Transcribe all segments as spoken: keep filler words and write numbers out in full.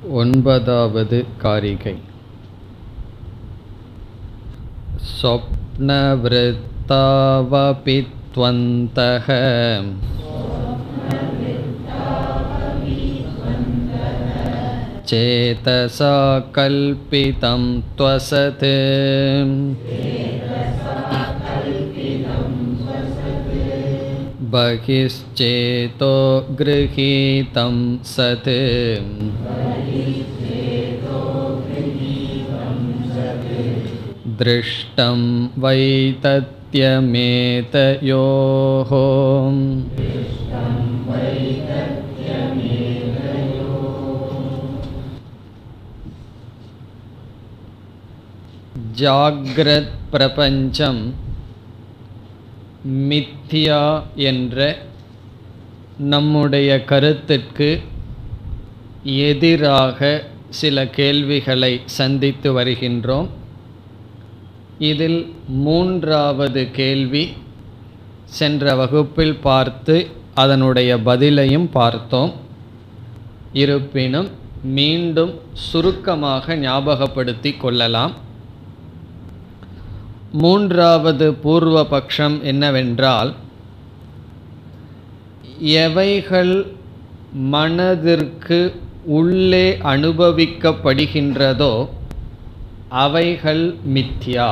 ஒன்பதாவது காரிகை. சொப்னவ்ருத்தாவபித்வந்தஹ சேதசா கல்பிதம் த்வசத் பகிஷ்சேதோ க்ருஹீதம் சத் திருஷ்டம் வைதத்யமேதயோஹ. ஜாக்ரத் பிரபஞ்சம் மித்யா என்ற நம்முடைய கருத்திற்கு எதிராக சில கேள்விகளை சந்தித்து வருகின்றோம். இதில் மூன்றாவது கேள்வி சென்ற வகுப்பில் பார்த்து அதனுடைய பதிலையும் பார்த்தோம். இருப்பினும் மீண்டும் சுருக்கமாக ஞாபகப்படுத்தி கொள்ளலாம். மூன்றாவது பூர்வ பட்சம் என்னவென்றால், எவைகள் மனதிற்கு உள்ளே அனுபவிக்கப்படுகின்றதோ அவைகள் மித்யா,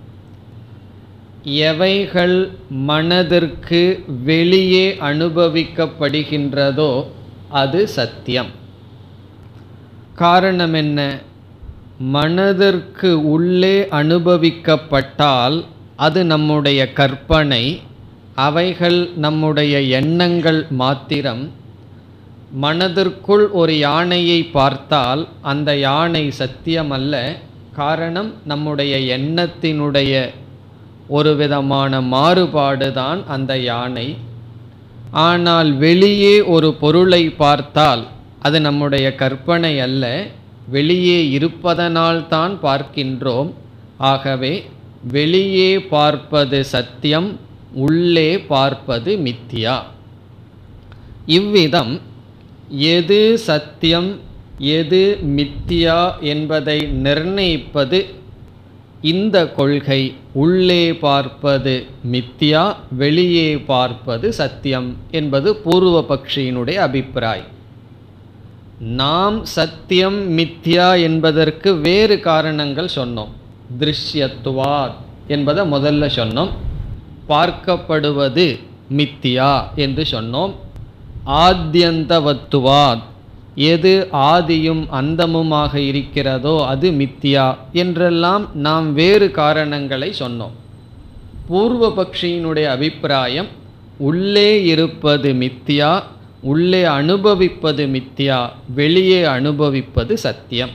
எவைகள் மனதிற்கு வெளியே அனுபவிக்கப்படுகின்றதோ அது சத்தியம். காரணம் என்ன? மனதிற்கு உள்ளே அனுபவிக்கப்பட்டால் அது நம்முடைய கற்பனை, அவைகள் நம்முடைய எண்ணங்கள் மாத்திரம். மனதிற்குள் ஒரு யானையை பார்த்தால் அந்த யானை சத்தியமல்ல. காரணம், நம்முடைய எண்ணத்தினுடைய ஒரு விதமான மாறுபாடுதான் அந்த யானை. ஆனால் வெளியே ஒரு பொருளை பார்த்தால் அது நம்முடைய கற்பனை அல்ல, வெளியே இருப்பதனால் தான் பார்க்கின்றோம். ஆகவே வெளியே பார்ப்பது சத்தியம், உள்ளே பார்ப்பது மித்யா. இவ்விதம் எது சத்தியம் எது மித்யா என்பதை நிர்ணயிப்பது இந்த கொள்கை. உள்ளே பார்ப்பது மித்யா, வெளியே பார்ப்பது சத்தியம் என்பது பூர்வ பக்ஷியினுடைய அபிப்பிராயம். நாம் சத்தியம் மித்யா என்பதற்கு வேறு காரணங்கள் சொன்னோம். திருஷ்யத்துவாத் என்பதை முதல்ல சொன்னோம். பார்க்கப்படுவது மித்யா என்று சொன்னோம். ஆத்யந்தவத்துவாத், எது ஆதியும் அந்தமுமாக இருக்கிறதோ அது மித்யா என்றெல்லாம் நாம் வேறு காரணங்களை சொன்னோம். பூர்வ பக்ஷியினுடைய அபிப்பிராயம் உள்ளே இருப்பது மித்யா, உள்ளே அனுபவிப்பது மித்யா, வெளியே அனுபவிப்பது சத்தியம்.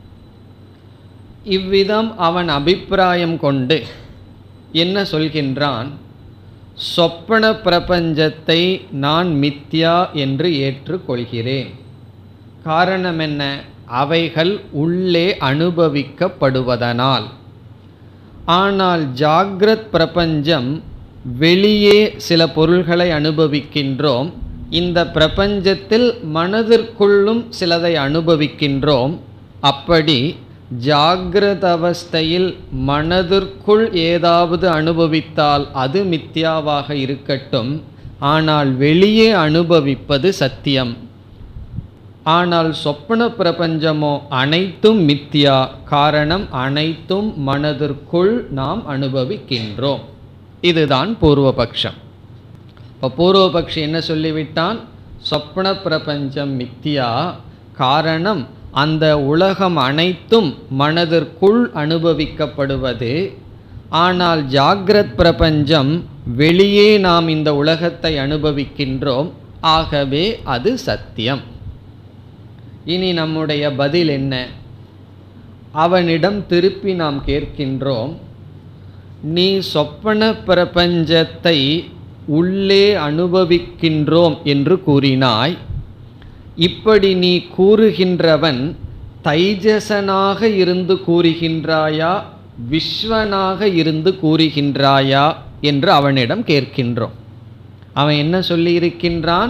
இவ்விதம் அவன் அபிப்பிராயம் கொண்டு என்ன சொல்கின்றான்? சொப்பன பிரபஞ்சத்தை நான் மித்யா என்று ஏற்றுக்கொள்கிறேன். காரணம் என்ன? அவைகள் உள்ளே அனுபவிக்கப்படுவதனால். ஆனால் ஜாக்ரத் பிரபஞ்சம் வெளியே சில பொருள்களை அனுபவிக்கின்றோம். இந்த பிரபஞ்சத்தில் மனதிற்குள்ளும் சிலதை அனுபவிக்கின்றோம். அப்படி ஜாக்ரத அவஸ்தையில் மனதிற்குள் ஏதாவது அனுபவித்தால் அது மித்யாவாக இருக்கட்டும். ஆனால் வெளியே அனுபவிப்பது சத்தியம். ஆனால் சொப்பன பிரபஞ்சமோ அனைத்தும் மித்யா. காரணம், அனைத்தும் மனதிற்குள் நாம் அனுபவிக்கின்றோம். இதுதான் பூர்வபக்ஷம். இப்போ பூர்வபக்ஷி என்ன சொல்லிவிட்டான்? சொப்பன பிரபஞ்சம் மித்யா. காரணம், அந்த உலகம் அனைத்தும் மனதிற்குள் அனுபவிக்கப்படுவது. ஆனால் ஜாக்ரத் பிரபஞ்சம் வெளியே நாம் இந்த உலகத்தை அனுபவிக்கின்றோம். ஆகவே அது சத்தியம். இனி நம்முடைய பதில் என்ன? அவனிடம் திருப்பி நாம் கேட்கின்றோம், நீ சொப்பன பிரபஞ்சத்தை உள்ளே அனுபவிக்கின்றோம் என்று கூறினாய். இப்படி நீ கூறுகின்றவன் தைஜசனாக இருந்து கூறுகின்றாயா, விஸ்வனாக இருந்து கூறுகின்றாயா என்று அவனிடம் கேட்கின்றோம். அவன் என்ன சொல்லி இருக்கின்றான்?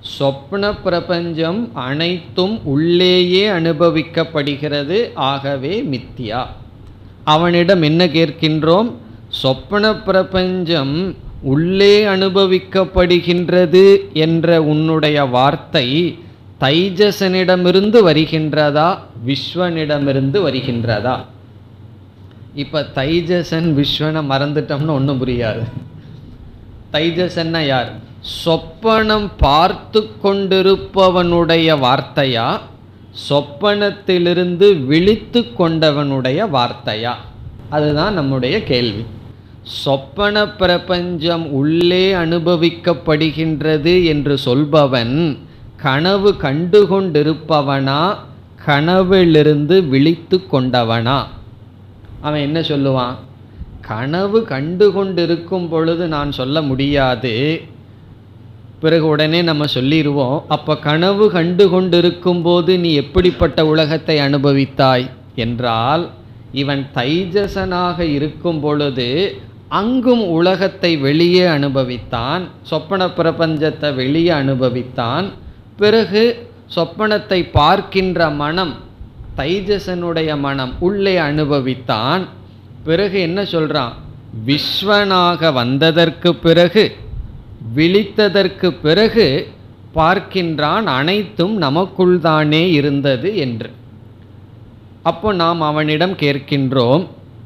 சொப்ன பிரபஞ்சம் அனைத்தும் உள்ளேயே அனுபவிக்கப்படுகிறது, ஆகவே மித்தியா. அவனிடம் என்ன கேட்கின்றோம்? சொப்பன பிரபஞ்சம் உள்ளே அனுபவிக்கப்படுகின்றது என்ற உன்னுடைய வார்த்தை தைஜசனிடமிருந்து வருகின்றதா, விஸ்வனிடமிருந்து வருகின்றதா? இப்போ தைஜசன் விஸ்வனை மறந்துட்டோம்னு ஒன்றும் புரியாது. தைஜசன்னா யார்? சொப்பனம் பார்த்து கொண்டிருப்பவனுடைய வார்த்தையா, சொப்பனத்திலிருந்து விழித்து கொண்டவனுடைய வார்த்தையா? அதுதான் நம்முடைய கேள்வி. சொப்பன பிரபஞ்சம் உள்ளே அனுபவிக்கப்படுகின்றது என்று சொல்பவன் கனவு கண்டு கொண்டிருப்பவனா, கனவிலிருந்து விழித்து கொண்டவனா? அவன் என்ன சொல்லுவான்? கனவு கண்டு கொண்டிருக்கும் பொழுது நான் சொல்ல முடியாது. பிறகு உடனே நம்ம சொல்லிடுவோம், அப்போ கனவு கண்டு கொண்டிருக்கும் போது நீ எப்படிப்பட்ட உலகத்தை அனுபவித்தாய் என்றால், இவன் தைஜசனாக இருக்கும் பொழுது அங்கும் உலகத்தை வெளியே அனுபவித்தான், சொப்பன பிரபஞ்சத்தை வெளியே அனுபவித்தான். பிறகு சொப்பனத்தை பார்க்கின்ற மனம், தைஜசனுடைய மனம் உள்ளே அனுபவித்தான். பிறகு என்ன சொல்றான்? விஸ்வனாக வந்ததற்கு பிறகு, விழித்ததற்கு பிறகு பார்க்கின்றான் அனைத்தும் நமக்குள் தானே இருந்தது என்று. அப்போ நாம் அவனிடம் கேட்கின்றோம்,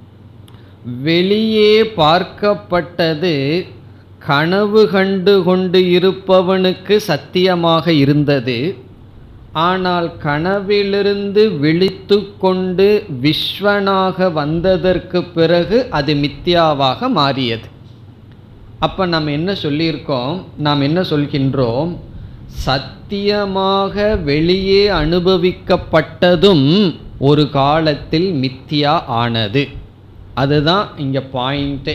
வெளியே பார்க்கப்பட்டது கனவு கண்டு கொண்டு இருப்பவனுக்கு சத்தியமாக இருந்தது, ஆனால் கனவிலிருந்து விழித்து கொண்டு விஸ்வனாக வந்ததற்கு பிறகு அது மித்யாவாக மாறியது. அப்போ நாம் என்ன சொல்லியிருக்கோம்? நாம் என்ன சொல்கின்றோம்? சத்தியமாக வெளியே அனுபவிக்கப்பட்டதும் ஒரு காலத்தில் மித்யா ஆனது. அதுதான் இங்கே பாயிண்ட்டே.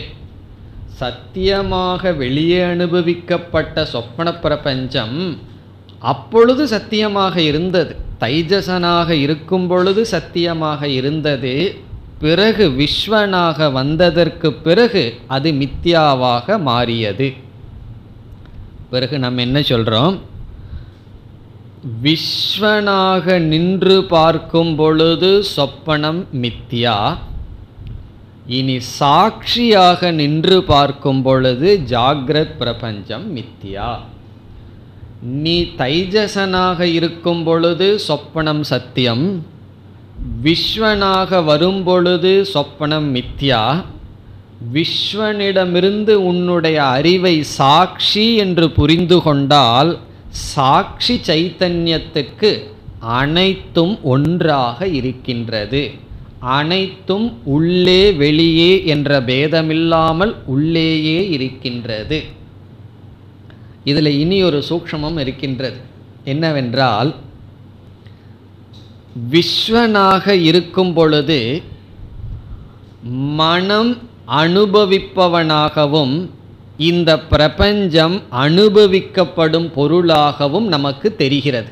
சத்தியமாக வெளியே அனுபவிக்கப்பட்ட சொப்பன பிரபஞ்சம் அப்பொழுது சத்தியமாக இருந்தது, தைஜசனாக இருக்கும் பொழுது சத்தியமாக இருந்தது. பிறகு விஸ்வனாக வந்ததற்கு பிறகு அது மித்யாவாக மாறியது. பிறகு நம்ம என்ன சொல்கிறோம்? விஸ்வனாக நின்று பார்க்கும் பொழுது சொப்பனம் மித்யா, இனி சாட்சியாக நின்று பார்க்கும் பொழுது ஜாக்ரத் பிரபஞ்சம் மித்யா. நீ தைஜசனாக இருக்கும் பொழுது சொப்பனம் சத்தியம், விஸ்வனாக வரும் பொழுது சொப்பனம் மித்யா. விஸ்வனிடமிருந்து உன்னுடைய அறிவை சாட்சி என்று புரிந்து கொண்டால் சாட்சி சைத்தன்யத்துக்கு அனைத்தும் ஒன்றாக இருக்கின்றது, அனைத்தும் உள்ளே வெளியே என்ற பேதமில்லாமல் உள்ளேயே இருக்கின்றது. இதில் இனி ஒரு சூக்ஷ்மம் இருக்கின்றது. என்னவென்றால், விஸ்வனாக இருக்கும் பொழுது மனம் அனுபவிப்பவனாகவும் இந்த பிரபஞ்சம் அனுபவிக்கப்படும் பொருளாகவும் நமக்கு தெரிகிறது.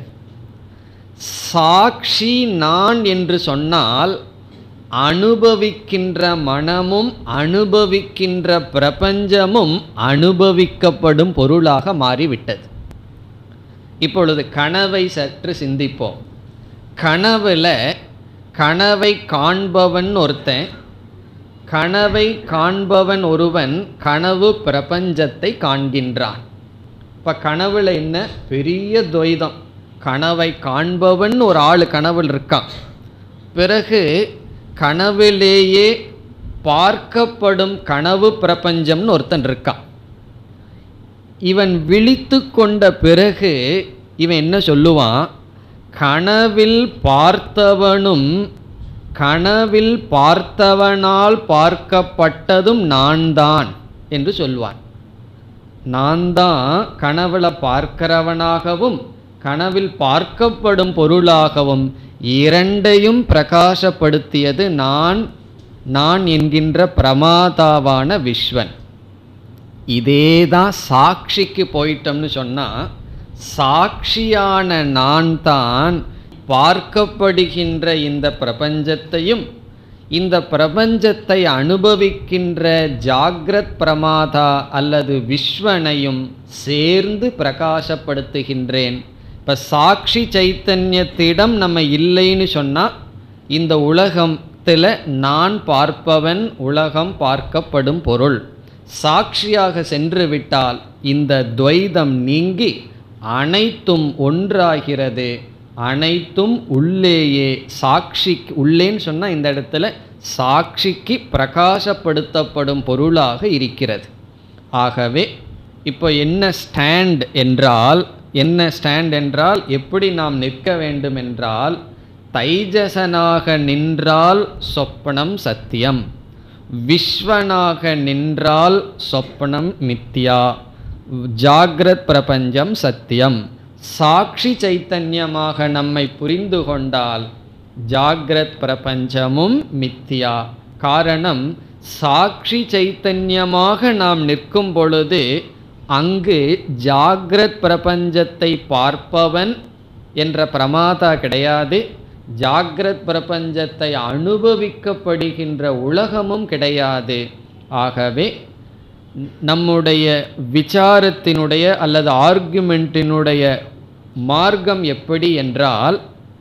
சாட்சி நான் என்று சொன்னால் அனுபவிக்கின்ற மனமும் அனுபவிக்கின்ற பிரபஞ்சமும் அனுபவிக்கப்படும் பொருளாக மாறிவிட்டது. இப்பொழுது கனவை சற்று சிந்திப்போம். கனவுல கனவை காண்பவன் ஒருத்தன், கனவை காண்பவன் ஒருவன் கனவு பிரபஞ்சத்தை காண்கின்றான். இப்போ கனவுல என்ன பெரிய துவைதம்? கனவை காண்பவன் ஒரு ஆள் கனவில் இருக்கான், பிறகு கனவிலேயே பார்க்கப்படும் கனவு பிரபஞ்சம்னு ஒருத்தன் இருக்கான். இவன் விழித்து கொண்ட பிறகு இவன் என்ன சொல்லுவான்? கனவில் பார்த்தவனும் கனவில் பார்த்தவனால் பார்க்கப்பட்டதும் நான் தான் என்று சொல்வான். நான் தான் கனவுல பார்க்கிறவனாகவும் கனவில் பார்க்கப்படும் பொருளாகவும் இரண்டையும் பிரகாசப்படுத்தியது நான் நான் என்கின்ற பிரமாதாவான விஸ்வன். இதேதான் சாட்சிக்கு போயிட்டோம்னு சொன்னால், சாட்சியான நான் தான் பார்க்கப்படுகின்ற இந்த பிரபஞ்சத்தையும் இந்த பிரபஞ்சத்தை அனுபவிக்கின்ற ஜாக்ரத் பிரமாதா அல்லது விஸ்வனையும் சேர்ந்து பிரகாசப்படுத்துகின்றேன். இப்போ சாட்சி சைத்தன்யத்திடம் நம்ம இல்லைன்னு சொன்னால் இந்த உலகத்தில் நான் பார்ப்பவன், உலகம் பார்க்கப்படும் பொருள். சாட்சியாக சென்று விட்டால் இந்த துவைதம் நீங்கி அனைத்தும் ஒன்றாகிறது. அனைத்தும் உள்ளேயே சாட்சி, உள்ளேன்னு சொன்னால் இந்த இடத்துல சாட்சிக்கு பிரகாசப்படுத்தப்படும் பொருளாக இருக்கிறது. ஆகவே இப்போ என்ன ஸ்டாண்ட் என்றால், என்ன ஸ்டாண்ட் என்றால் எப்படி நாம் நிற்க வேண்டும் என்றால், தைஜசனாக நின்றால் சொப்பனம் சத்தியம், விஸ்வனாக நின்றால் சொப்பனம் மித்யா, ஜாக்ரத் பிரபஞ்சம் சத்தியம். சாட்சி சைத்தன்யமாக நம்மை புரிந்து கொண்டால் ஜாக்ரத் பிரபஞ்சமும் மித்யா. காரணம், சாட்சி சைத்தன்யமாக நாம் நிற்கும் பொழுது அங்கு ஜாக்ரத் பிரபஞ்சத்தை பார்ப்பவன் என்ற பிரமாதா கிடையாது, ஜாக்ரத் பிரபஞ்சத்தை அனுபவிக்கப்படுகின்ற உலகமும் கிடையாது. ஆகவே நம்முடைய விசாரத்தினுடைய அல்லது ஆர்குமெண்ட்டினுடைய மார்க்கம் எப்படி என்றால்,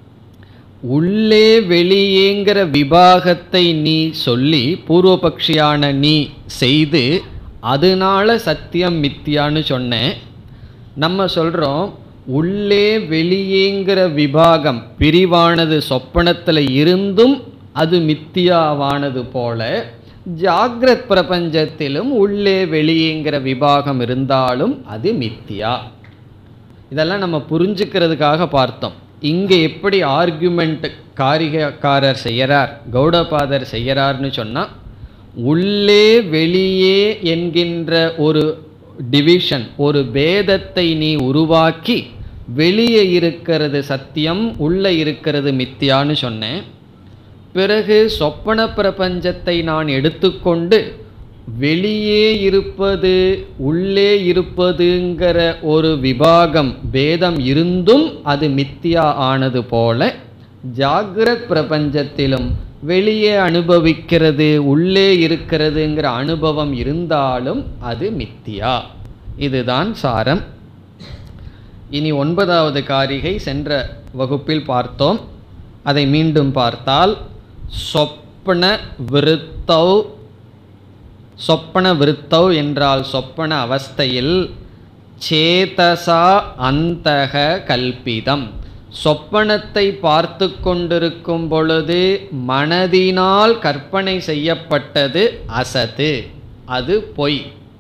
உள்ளே வெளியேங்கிற விபாகத்தை நீ சொல்லி பூர்வபக்ஷியான நீ செய்து அதனால சத்தியம் மித்தியான்னு சொன்னேன். நம்ம சொல்கிறோம் உள்ளே வெளியேங்கிற விபாகம் பிரிவானது சொப்பனத்தில் இருந்தும் அது மித்தியாவானது போல ஜாக்ரத் பிரபஞ்சத்திலும் உள்ளே வெளியேங்கிற விபாகம் இருந்தாலும் அது மித்தியா. இதெல்லாம் நம்ம புரிஞ்சுக்கிறதுக்காக பார்த்தோம். இங்கே எப்படி ஆர்குமெண்ட் காரிகாரர் செய்கிறார், கௌடபாதர் செய்கிறார்னு சொன்னால், உள்ளே வெளியே என்கின்ற ஒரு டிவிஷன், ஒரு பேதத்தை நீ உருவாக்கி வெளியே இருக்கிறது சத்தியம், உள்ளே இருக்கிறது மித்தியான்னு சொன்னேன். பிறகு சொப்பன பிரபஞ்சத்தை நான் எடுத்துக்கொண்டு வெளியே இருப்பது உள்ளே இருப்பதுங்கிற ஒரு விபாகம் பேதம் இருந்தும் அது மித்தியா ஆனது போல ஜாக்ரத் பிரபஞ்சத்திலும் வெளியே அனுபவிக்கிறது உள்ளே இருக்கிறதுங்கிற அனுபவம் இருந்தாலும் அது மித்தியா. இதுதான் சாரம். இனி ஒன்பதாவது காரிகை சென்ற வகுப்பில் பார்த்தோம். அதை மீண்டும் பார்த்தால், சொப்பன விருத்தௌ, சொப்பன விருத்தௌ என்றால் சொப்பன அவஸ்தையில் சேதசா அந்தக கல்பிதம், சொப்பனத்தை பார்த்து கொண்டிருக்கும் பொழுது மனதினால் கற்பனை செய்யப்பட்டது அசத்து, அது பொய்.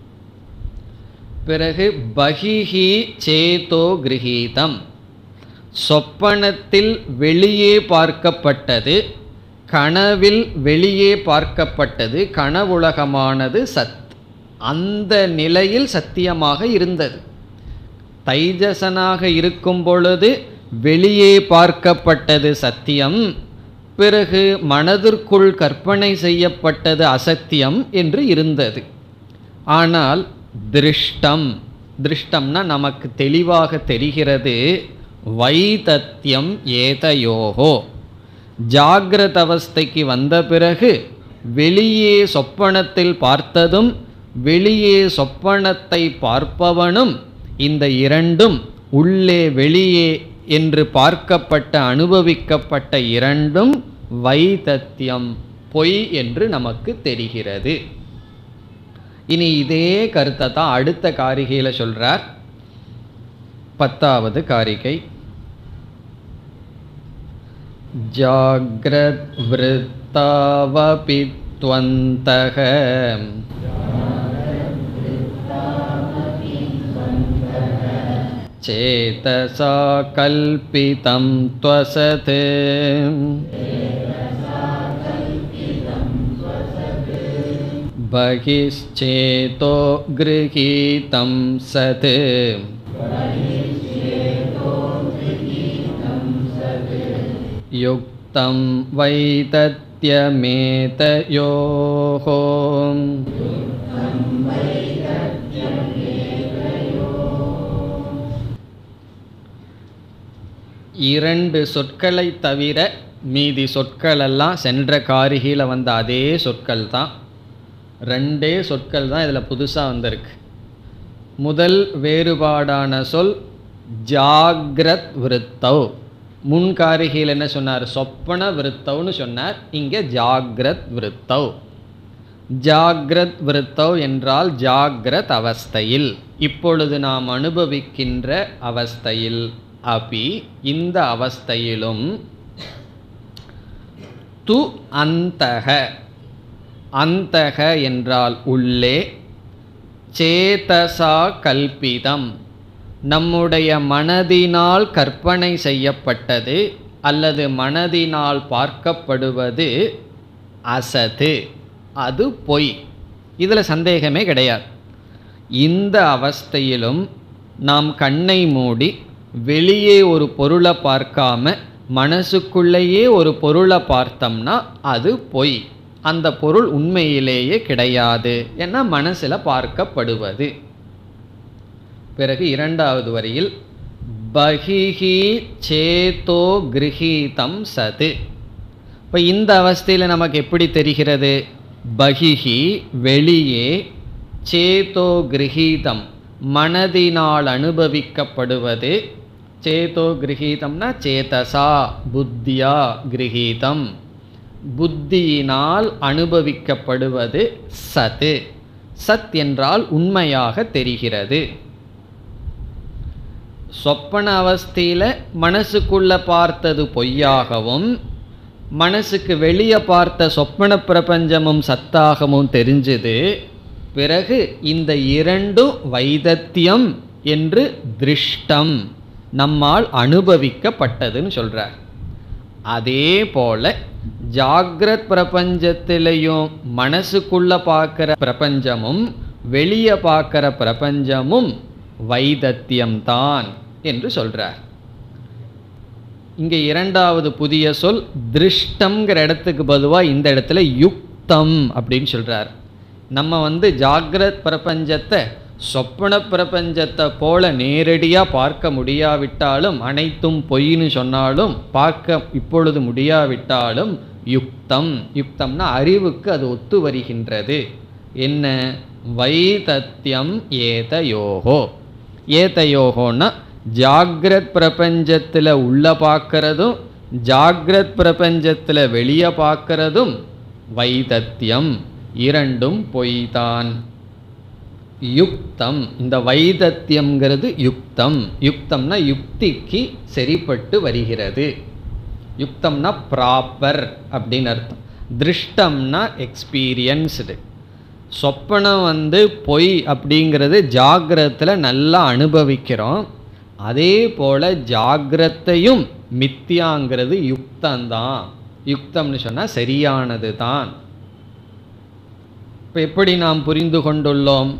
பிறகு பகிஹி சேதோ கிரகீதம், சொப்பனத்தில் வெளியே பார்க்கப்பட்டது, கனவில் வெளியே பார்க்கப்பட்டது, கனவுலகமானது சத், அந்த நிலையில் சத்தியமாக இருந்தது. தைஜசனாக இருக்கும் பொழுது வெளியே பார்க்கப்பட்டது சத்தியம், பிறகு மனதிற்குள் கற்பனை செய்யப்பட்டது அசத்தியம் என்று இருந்தது. ஆனால் திருஷ்டம், திருஷ்டம்னா நமக்கு தெளிவாக தெரிகிறது, வைதத்தியம் ஏதயோகோ, ஜாகிரத அவஸ்தைக்கு வந்த பிறகு வெளியே சொப்பனத்தில் பார்த்ததும் வெளியே சொப்பனத்தை பார்ப்பவனும் இந்த இரண்டும் உள்ளே வெளியே என்று பார்க்கப்பட்ட அனுபவிக்கப்பட்ட இரண்டும் வைதத்தியம் பொய் என்று நமக்கு தெரிகிறது. இனி இதே கருத்தை தான் அடுத்த காரிகையில் சொல்றார். பத்தாவது காரிகை, ஜாக்ரத் விருத்தாவபி த்வந்தக சேதசா கல்பிதம் த்வசத் பகிஷ்சேதோ கிரகீதம் சத் யுக்தம் வைதத்யமேதயோஹோ. இரண்டு சொற்களை தவிர மீதி சொற்கள் எல்லாம் சென்ற காரிகையில் வந்த அதே சொற்கள் தான். ரெண்டே சொற்கள் தான் இதில் புதுசாக வந்திருக்கு. முதல் வேறுபாடான சொல் ஜாக்ரத் விருத்தவ். முன்காரிகையில் என்ன சொன்னார்? சொப்பன விருத்தவ்னு சொன்னார். இங்கே ஜாக்ரத் விருத்தவ். ஜாக்ரத் விருத்தவ் என்றால் ஜாக்ரத் அவஸ்தையில், இப்பொழுது நாம் அனுபவிக்கின்ற அவஸ்தையில். அபி இந்த அவஸ்தையிலும் து அந்தக, அந்தக என்றால் உள்ளே, சேதசா கல்பிதம் நம்முடைய மனதினால் கற்பனை செய்யப்பட்டது அல்லது மனதினால் பார்க்கப்படுவது அசது, அது பொய். இதில் சந்தேகமே கிடையாது. இந்த அவஸ்தையிலும் நாம் கண்ணை மூடி வெளியே ஒரு பொருளை பார்க்காம மனசுக்குள்ளேயே ஒரு பொருளை பார்த்தோம்னா அது பொய். அந்த பொருள் உண்மையிலேயே கிடையாது, ஏன்னா மனசில் பார்க்கப்படுவது. பிறகு இரண்டாவது வரியில் பகிஹி சேதோ கிரஹீதம் சது. இப்போ இந்த அவஸ்தையில் நமக்கு எப்படி தெரிகிறது? பகிஹி வெளியே, சேதோ கிரஹீதம் மனதினால் அனுபவிக்கப்படுவது. சேதோ கிரஹீதம்னா சேதசா புத்தியா கிரஹீதம் புத்தியினால் அனுபவிக்கப்படுவது சத்து. சத் என்றால் உண்மையாக தெரிகிறது. சொப்பன அவஸ்தையில் மனசுக்குள்ள பார்த்தது பொய்யாகவும் மனசுக்கு வெளியே பார்த்த சொப்பன பிரபஞ்சமும் சத்தாகவும் தெரிஞ்சது. பிறகு இந்த இரண்டும் வைதத்தியம் என்று திருஷ்டம், நம்மால் அனுபவிக்கப்பட்டதுன்னு சொல்கிறார். அதே போல ஜாக்ரத் பிரபஞ்சத்திலையும் மனசுக்குள்ள பார்க்குற பிரபஞ்சமும் வெளியே பார்க்குற பிரபஞ்சமும் வைதத்தியம்தான் என்று சொல்கிறார். இங்கே இரண்டாவது புதிய சொல் திருஷ்டம்ங்கிற இடத்துக்கு பொதுவாக இந்த இடத்துல யுக்தம் அப்படின்னு சொல்கிறார். நம்ம வந்து ஜாக்ரத் பிரபஞ்சத்தை சொப்பன பிரபஞ்சத்தை போல நேரடியாக பார்க்க முடியாவிட்டாலும், அனைத்தும் பொய்ன்னு சொன்னாலும் பார்க்க இப்பொழுது முடியாவிட்டாலும் யுக்தம், யுக்தம்னா அறிவுக்கு அது ஒத்து வருகின்றது. என்ன? வைதத்தியம் ஏதயோகோ. ஏதயோகோன்னா ஜாக்ரத் பிரபஞ்சத்தில் உள்ள பார்க்கறதும் ஜாக்ரத் பிரபஞ்சத்தில் வெளியே பார்க்கறதும் வைதத்தியம், இரண்டும் பொய்தான். யுக்தம், இந்த வைதத்தியம்ங்கிறது யுக்தம். யுக்தம்னா யுக்திக்கு சரிப்பட்டு வருகிறது. யுக்தம்னா ப்ராப்பர் அப்படின்னு அர்த்தம். திருஷ்டம்னா எக்ஸ்பீரியன்ஸ்டு. சொப்பனம் வந்து பொய் அப்படிங்கிறது ஜாகிரத்தில் நல்லா அனுபவிக்கிறோம். அதே போல் ஜாகிரத்தையும் மித்தியாங்கிறது யுக்தந்தான். யுக்தம்னு சொன்னால் சரியானது தான். இப்போ எப்படி நாம் புரிந்து கொண்டுள்ளோம்?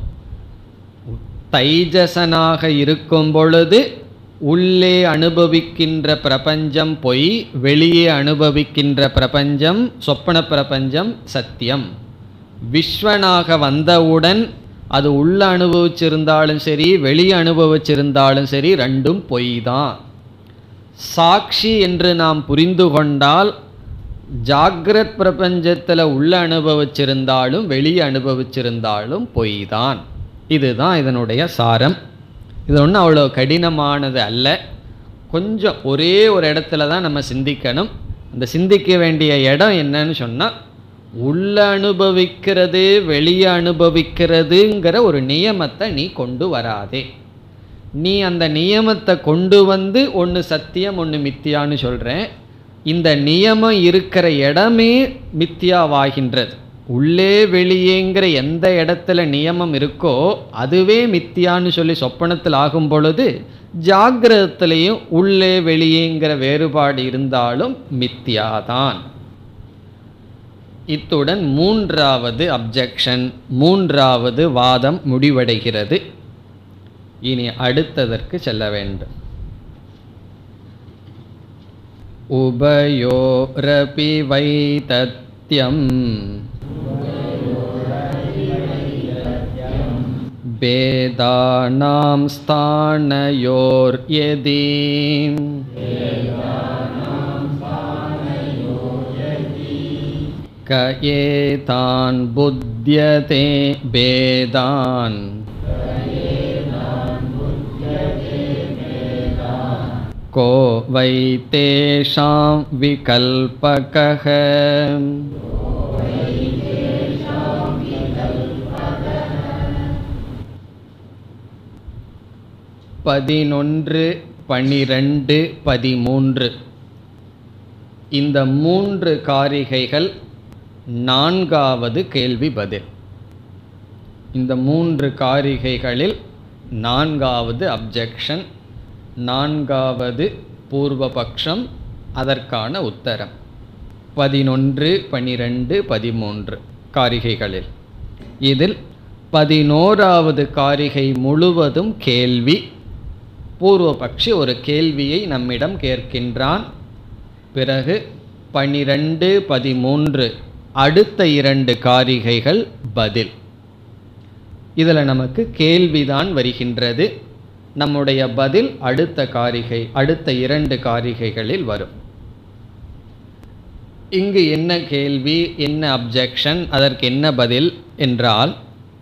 தைஜசனாக இருக்கும் பொழுது உள்ளே அனுபவிக்கின்ற பிரபஞ்சம் பொய், வெளியே அனுபவிக்கின்ற பிரபஞ்சம் சொப்பன பிரபஞ்சம் சத்தியம். விஸ்வனாக வந்தவுடன் அது உள்ள அனுபவிச்சிருந்தாலும் சரி வெளியே அனுபவிச்சிருந்தாலும் சரி ரெண்டும் பொய் தான். சாட்சி என்று நாம் புரிந்து கொண்டால் ஜாகிரத் பிரபஞ்சத்தில் உள்ள அனுபவிச்சிருந்தாலும் வெளியே அனுபவிச்சிருந்தாலும் பொய் தான். இதுதான் இதனுடைய சாரம். இது ஒன்றும் அவ்வளோ கடினமானது அல்ல. கொஞ்சம் ஒரே ஒரு இடத்துல தான் நம்ம சிந்திக்கணும். அந்த சிந்திக்க வேண்டிய இடம் என்னன்னு சொன்னால், உள்ள அனுபவிக்கிறது வெளியே அனுபவிக்கிறதுங்கிற ஒரு நியமத்தை நீ கொண்டு வராதே. நீ அந்த நியமத்தை கொண்டு வந்து ஒன்று சத்தியம் ஒன்று மித்தியான்னு சொல்கிறேன். இந்த நியமம் இருக்கிற இடமே மித்தியாவாகின்றது. உள்ளே வெளியேங்கிற எந்த இடத்துல நியமம் இருக்கோ அதுவே மித்தியான்னு சொல்லி சொப்பனத்தில் ஆகும் பொழுது, ஜாகிரதத்திலையும் உள்ளே வெளியேங்கிற வேறுபாடு இருந்தாலும் மித்தியாதான். இத்துடன் மூன்றாவது அப்ஜெக்ஷன், மூன்றாவது வாதம் முடிவடைகிறது. இனி அடுத்ததற்கு செல்ல வேண்டும். உபயோரபி வைதத்யம் பேதானாம் ஸ்தானயோர் யதி க ஏதான் புத்யதே பேதான் கோ வை தேஷாம் விகல்பகஹ. பதினொன்று, பனிரெண்டு, பதிமூன்று இந்த மூன்று காரிகைகள் நான்காவது கேள்வி பதில். இந்த மூன்று காரிகைகளில் நான்காவது அப்ஜெக்ஷன், நான்காவது பூர்வபக்ஷம், அதற்கான உத்தரம். பதினொன்று, பனிரெண்டு, பதிமூன்று காரிகைகளில் இதில் பதினோராவது காரிகை முழுவதும் கேள்வி. பூர்வபக்ஷி ஒரு கேள்வியை நம்மிடம் கேட்கின்றான். பிறகு பனிரெண்டு, பதிமூன்று அடுத்த இரண்டு காரிகைகள் பதில். இதில் நமக்கு கேள்விதான் வருகின்றது. நம்முடைய பதில் அடுத்த காரிகை, அடுத்த இரண்டு காரிகைகளில் வரும். இங்கு என்ன கேள்வி, என்ன அப்ஜெக்ஷன், அதற்கு என்ன பதில் என்றால்,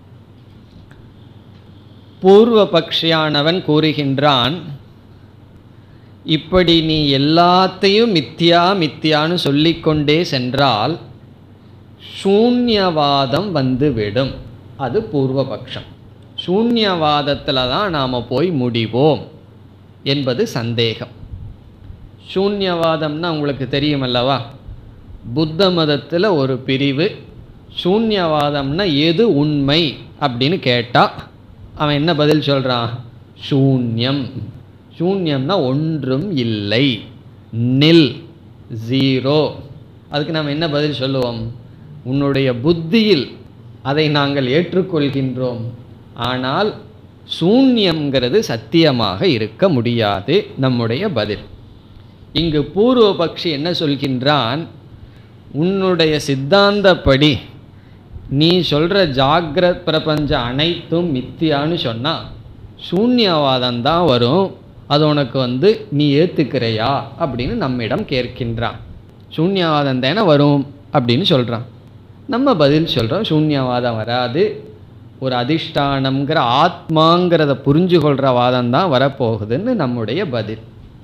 பூர்வபக்ஷியானவன் கூறுகின்றான், இப்படி நீ எல்லாத்தையும் மித்யா மித்யான்னு சொல்லிக்கொண்டே சென்றால் சூன்யவாதம் வந்துவிடும். அது பூர்வபக்ஷம். சூன்யவாதத்தில் தான் நாம் போய் முடிவோம் என்பது சந்தேகம். சூன்யவாதம்னா உங்களுக்கு தெரியும் அல்லவா? புத்த மதத்தில் ஒரு பிரிவு. சூன்யவாதம்னா எது உண்மை அப்படின்னு கேட்டால் அவன் என்ன பதில் சொல்கிறான்? சூன்யம். சூன்யம்னா ஒன்றும் இல்லை, நில், ஜீரோ. அதுக்கு நாம் என்ன பதில் சொல்லுவோம்? உன்னுடைய புத்தியில் அதை நாங்கள் ஏற்றுக்கொள்கின்றோம், ஆனால் சூன்யம்ங்கிறது சத்தியமாக இருக்க முடியாது நம்முடைய பதில். இங்கு பூர்வபக்ஷி என்ன சொல்கின்றான்? உன்னுடைய சித்தாந்தப்படி நீ சொல்கிற ஜாகிரத் பிரபஞ்சம் அனைத்தும் மித்தியான்னு சொன்னால் சூன்யவாதம் தான் வரும். அது உனக்கு வந்து நீ ஏற்றுக்கிறையா அப்படின்னு நம்மிடம் கேட்கின்றான். சூன்யவாதம் தானே வரும் அப்படின்னு சொல்கிறான். நம்ம பதில் சொல்கிறோம், சூன்யவாதம் வராது, ஒரு அதிஷ்டானம்ங்கிற ஆத்மாங்கிறத புரிஞ்சு கொள்கிற வாதம் தான் வரப்போகுதுன்னு நம்முடைய பதில்.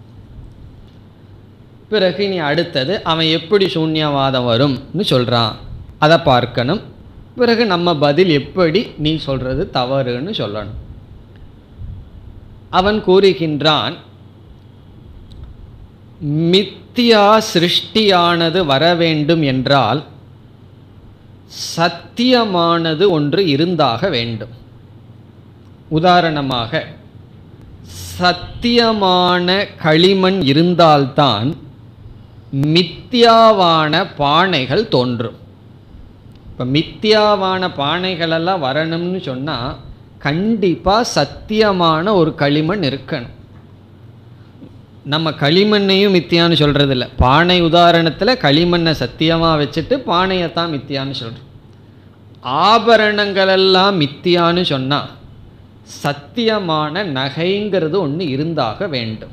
பிறகு நீ அடுத்தது அவன் எப்படி சூன்யவாதம் வரும்னு சொல்கிறான், அதை பார்க்கணும். பிறகு நம்ம பதில் எப்படி நீ சொல்கிறது தவறுன்னு சொல்லணும். அவன் கூறுகின்றான், மித்தியா சிருஷ்டியானது வர வேண்டும் என்றால் சத்தியமானது ஒன்று இருந்தாக வேண்டும். உதாரணமாக சத்தியமான களிமண் இருந்தால்தான் மித்தியாவான பானைகள் தோன்றும். இப்போ மித்தியாவான பானைகளெல்லாம் வரணும்னு சொன்னால் கண்டிப்பாக சத்தியமான ஒரு களிமண் இருக்கணும். நம்ம களிமண்ணையும் மித்தியான்னு சொல்கிறதில்ல. பானை உதாரணத்தில் களிமண்ணை சத்தியமாக வச்சுட்டு பானையைத்தான் மித்தியான்னு சொல்கிறோம். ஆபரணங்களெல்லாம் மித்தியான்னு சொன்னால் சத்தியமான நகைங்கிறது ஒன்று இருந்தாக வேண்டும்.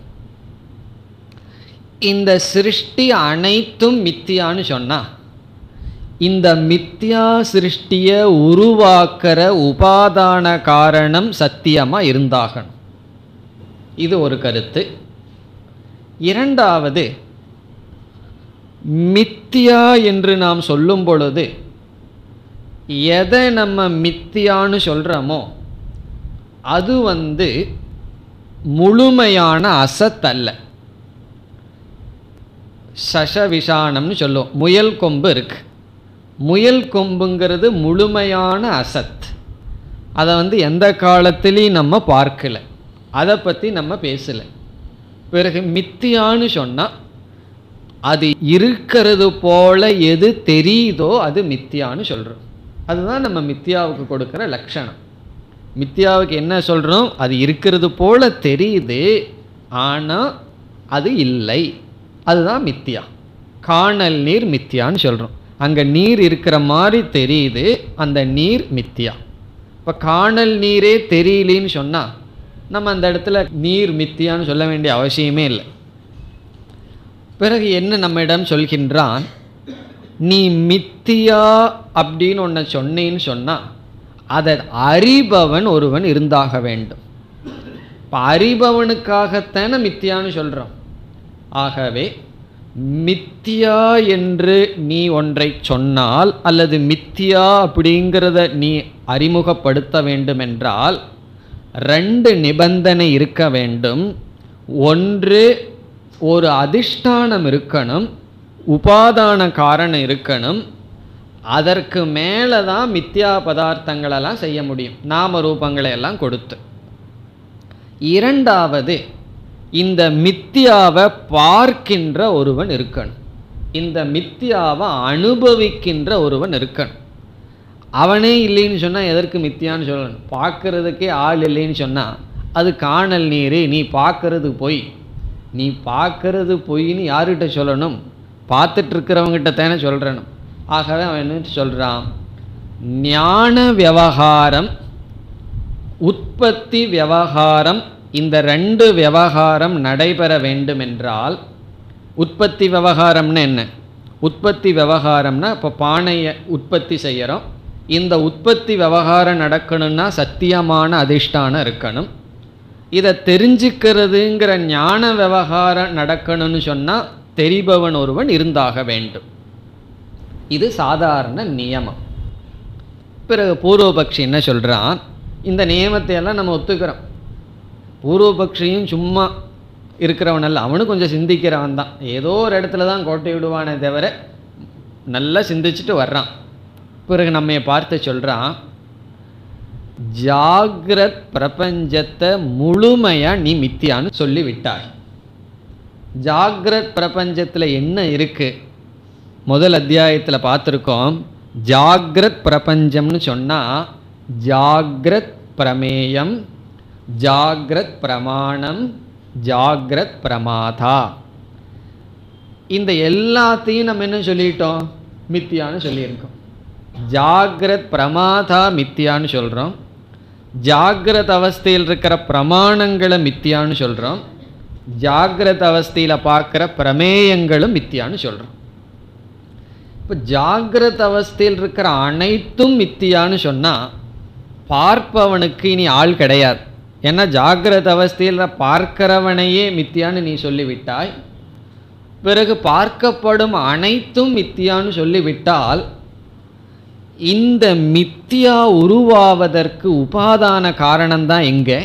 இந்த சிருஷ்டி அனைத்தும் மித்தியான்னு சொன்னால் இந்த மித்யா சிருஷ்டியை உருவாக்குற உபாதான காரணம் சத்தியமாக இருந்தாகணும். இது ஒரு கருத்து. இரண்டாவது, மித்தியா என்று நாம் சொல்லும் பொழுது எதை நம்ம மித்தியான்னு சொல்கிறோமோ அது வந்து முழுமையான அசத் அல்ல. சசவிஷானம்னு சொல்லுவோம். முயல் கொம்பு இருக்கு. முயல் கொம்புங்கிறது முழுமையான அசத். அதை வந்து எந்த காலத்திலையும் நம்ம பார்க்கல, அதை பற்றி நம்ம பேசலை. பிறகு மித்தியான்னு சொன்னால் அது இருக்கிறது போல எது தெரியுதோ அது மித்தியான்னு சொல்கிறோம். அதுதான் நம்ம மித்தியாவுக்கு கொடுக்குற லட்சணம். மித்தியாவுக்கு என்ன சொல்கிறோம்? அது இருக்கிறது போல தெரியுது, ஆனால் அது இல்லை, அதுதான் மித்தியா. காணல் நீர் மித்தியான்னு சொல்கிறோம். அங்கே நீர் இருக்கிற மாதிரி தெரியுது, அந்த நீர் மித்தியா. இப்போ காணல் நீரே தெரியலின்னு சொன்னால் நம்ம அந்த இடத்துல நீர் மித்தியான்னு சொல்ல வேண்டிய அவசியமே இல்லை. பிறகு என்ன நம்மிடம் சொல்கின்றான்? நீ மித்தியா அப்படின்னு ஒன்ன சொன்னேன்னு சொன்னா அதை அறிபவன் ஒருவன் இருந்தாக வேண்டும். இப்போ அறிபவனுக்காகத்தானே மித்தியான்னு சொல்றோம். ஆகவே மித்தியா என்று நீ ஒன்றை சொன்னால் அல்லது மித்தியா அப்படிங்கிறத நீ அறிமுகப்படுத்த வேண்டும் என்றால் ரெண்டு நிபந்தனை இருக்க வேண்டும். ஒன்று, ஒரு அதிஷ்டானம் இருக்கணும், உபாதான காரணம் இருக்கணும். அதற்கு மேலே தான் மித்யா பதார்த்தங்களெல்லாம் செய்ய முடியும், நாம ரூபங்களை எல்லாம் கொடுத்து. இரண்டாவது, இந்த மித்தியாவை பார்க்கின்ற ஒருவன் இருக்கணும், இந்த மித்தியாவை அனுபவிக்கின்ற ஒருவன் இருக்கணும். அவனே இல்லைன்னு சொன்னால் எதற்கு மித்தியான்னு சொல்லணும்? பார்க்கறதுக்கே ஆள் இல்லைன்னு சொன்னால் அது காணல் நீர், நீ பார்க்கறது பொய். நீ பார்க்கறது பொய்ன்னு யார்கிட்ட சொல்லணும்? பார்த்துட்டு இருக்கிறவங்கிட்ட தானே சொல்கிறணும். ஆகவே அவன் என்ன சொல்கிறான்? ஞான விவகாரம், உற்பத்தி விவகாரம், இந்த ரெண்டு விவகாரம் நடைபெற வேண்டும் என்றால், உற்பத்தி விவகாரம்னு என்ன? உற்பத்தி விவகாரம்னா இப்போ பானையை உற்பத்தி செய்கிறோம். இந்த உற்பத்தி விவகாரம் நடக்கணும்னா சத்தியமான அதிஷ்டானம் இருக்கணும். இதை தெரிஞ்சுக்கிறதுங்கிற ஞான விவகாரம் நடக்கணும்னு சொன்னால் தெரிபவன் ஒருவன் இருந்தாக வேண்டும். இது சாதாரண நியமம். பிறகு பூர்வபக்ஷி என்ன சொல்கிறான்? இந்த நியமத்தை எல்லாம் நம்ம ஒத்துக்கிறோம். பூர்வபக்ஷியும் சும்மா இருக்கிறவன் அல்ல, அவனும் கொஞ்சம் சிந்திக்கிறவன் தான். ஏதோ ஒரு இடத்துல தான் கோட்டை விடுவானே தவிர நல்லா சிந்திச்சுட்டு வர்றான். பிறகு நம்ம பார்த்து சொல்கிறான், ஜாகிரத் பிரபஞ்சத்தை முழுமையாக நீ மித்தியான்னு சொல்லி விட்டாய். ஜாகிரத் பிரபஞ்சத்தில் என்ன இருக்குது? முதல் அத்தியாயத்தில் பார்த்துருக்கோம். ஜாகிரத் பிரபஞ்சம்னு சொன்னால் ஜாகிரத் பிரமேயம், ஜாகிரத் பிரமாணம், ஜாகிரத் பிரமாதா. இந்த எல்லாத்தையும் நம்ம என்ன சொல்லிட்டோம்? மித்தியான்னு சொல்லியிருக்கோம். ஜாகிரத் பிரமாதா மித்தியான்னு சொல்கிறோம், ஜாகிரத் அவஸ்தையில் இருக்கிற பிரமாணங்களை மித்தியான்னு சொல்கிறோம், ஜாகிரத் அவஸ்தையில் பார்க்குற பிரமேயங்களும் மித்தியான்னு சொல்கிறோம். இப்போ ஜாகிரத் அவஸ்தையில் இருக்கிற அனைத்தும் மித்தியான்னு சொன்னால் பார்ப்பவனுக்கு இனி ஆள் கிடையாது. ஏன்னா ஜாகிரத் அவஸ்தையில் பார்க்கிறவனையே மித்தியான்னு நீ சொல்லிவிட்டாய். பிறகு பார்க்கப்படும் அனைத்தும் மித்தியான்னு சொல்லிவிட்டால் இந்த மித்தியா உருவாவதற்கு உபாதான காரணம்தான் எங்கே?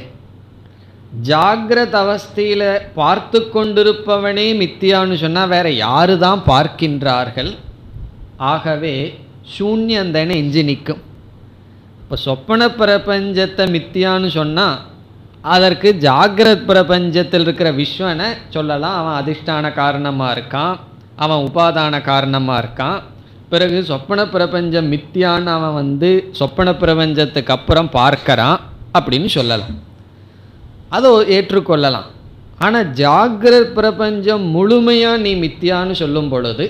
ஜாகிரத் அவஸ்தையில் பார்த்து கொண்டிருப்பவனே மித்தியான்னு சொன்னால் வேற யாரு தான் பார்க்கின்றார்கள்? ஆகவே சூன்யந்தனை எஞ்சி நிற்கும். இப்போ சொப்பன பிரபஞ்சத்தை மித்தியான்னு சொன்னால் அதற்கு ஜாகிரத் பிரபஞ்சத்தில் இருக்கிற விஸ்வனை சொல்லலாம். அவன் அதிஷ்டான காரணமாக இருக்கான், அவன் உபாதான காரணமாக இருக்கான். பிறகு சொப்பன பிரபஞ்சம் மித்தியான்னு அவன் வந்து சொப்பன பிரபஞ்சத்துக்கு அப்புறம் பார்க்கறான் அப்படின்னு சொல்லலாம், அதை ஏற்றுக்கொள்ளலாம். ஆனால் ஜாகிரத் பிரபஞ்சம் முழுமையாக நீ மித்தியான்னு சொல்லும் பொழுது,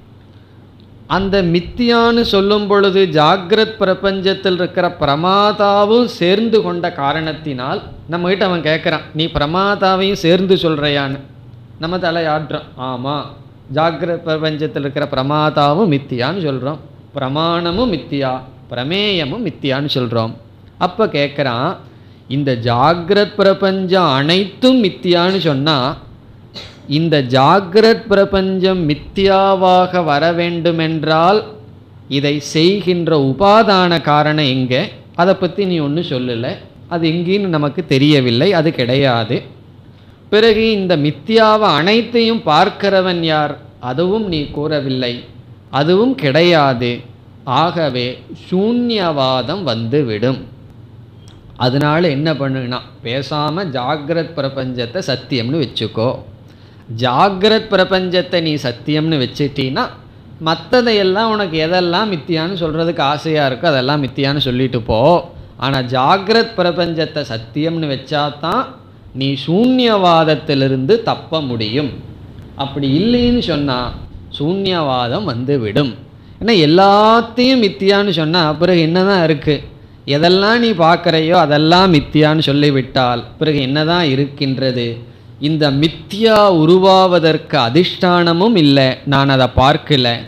அந்த மித்தியான்னு சொல்லும் பொழுது ஜாகிரத் பிரபஞ்சத்தில் இருக்கிற பிரமாதாவும் சேர்ந்து கொண்ட காரணத்தினால் நம்மகிட்ட அவன் கேட்குறான், நீ பிரமாதாவையும் சேர்ந்து சொல்கிறையான்னு. நம்ம தலையாடுறோம், ஆமாம் ஜாகிரத் பிரபஞ்சத்தில் இருக்கிற பிரமாதாவும் மித்தியான்னு சொல்கிறோம், பிரமாணமும் மித்தியா, பிரமேயமும் மித்தியான்னு சொல்கிறோம். அப்போ கேட்குறான், இந்த ஜாகிரத் பிரபஞ்சம் அனைத்தும் மித்தியான்னு சொன்னால் இந்த ஜாகிரத் பிரபஞ்சம் மித்தியாவாக வர வேண்டுமென்றால் இதை செய்கின்ற உபாதான காரணம் எங்கே? அதை பற்றி நீ ஒன்றும் சொல்லலை, அது எங்கேன்னு நமக்கு தெரியவில்லை, அது கிடையாது. பிறகு இந்த மித்தியாவை அனைத்தையும் பார்க்கிறவன் யார்? அதுவும் நீ கூறவில்லை, அதுவும் கிடையாது. ஆகவே சூன்யவாதம் வந்துவிடும். அதனால என்ன பண்ணுனா, பேசாமல் ஜாகிரத் பிரபஞ்சத்தை சத்தியம்னு வச்சுக்கோ. ஜாகிரத் பிரபஞ்சத்தை நீ சத்தியம்னு வச்சுட்டீன்னா மற்றதையெல்லாம் உனக்கு எதெல்லாம் மித்தியான்னு சொல்கிறதுக்கு ஆசையாக இருக்கோ அதெல்லாம் மித்தியான்னு சொல்லிட்டு போ. ஆனால் ஜாகிரத் பிரபஞ்சத்தை சத்தியம்னு வச்சாதான் நீ சூன்யவாதத்திலிருந்து தப்ப முடியும். அப்படி இல்லைன்னு சொன்னால் சூன்யவாதம் வந்து விடும். ஏன்னா எல்லாத்தையும் மித்தியான்னு சொன்னால் பிறகு என்ன தான் இருக்குது? எதெல்லாம் நீ பார்க்குறையோ அதெல்லாம் மித்தியான்னு சொல்லிவிட்டால் பிறகு என்ன தான் இருக்கின்றது? இந்த மித்தியா உருவாவதற்கு அதிஷ்டானமும் இல்லை, நான் அதை பார்க்கல.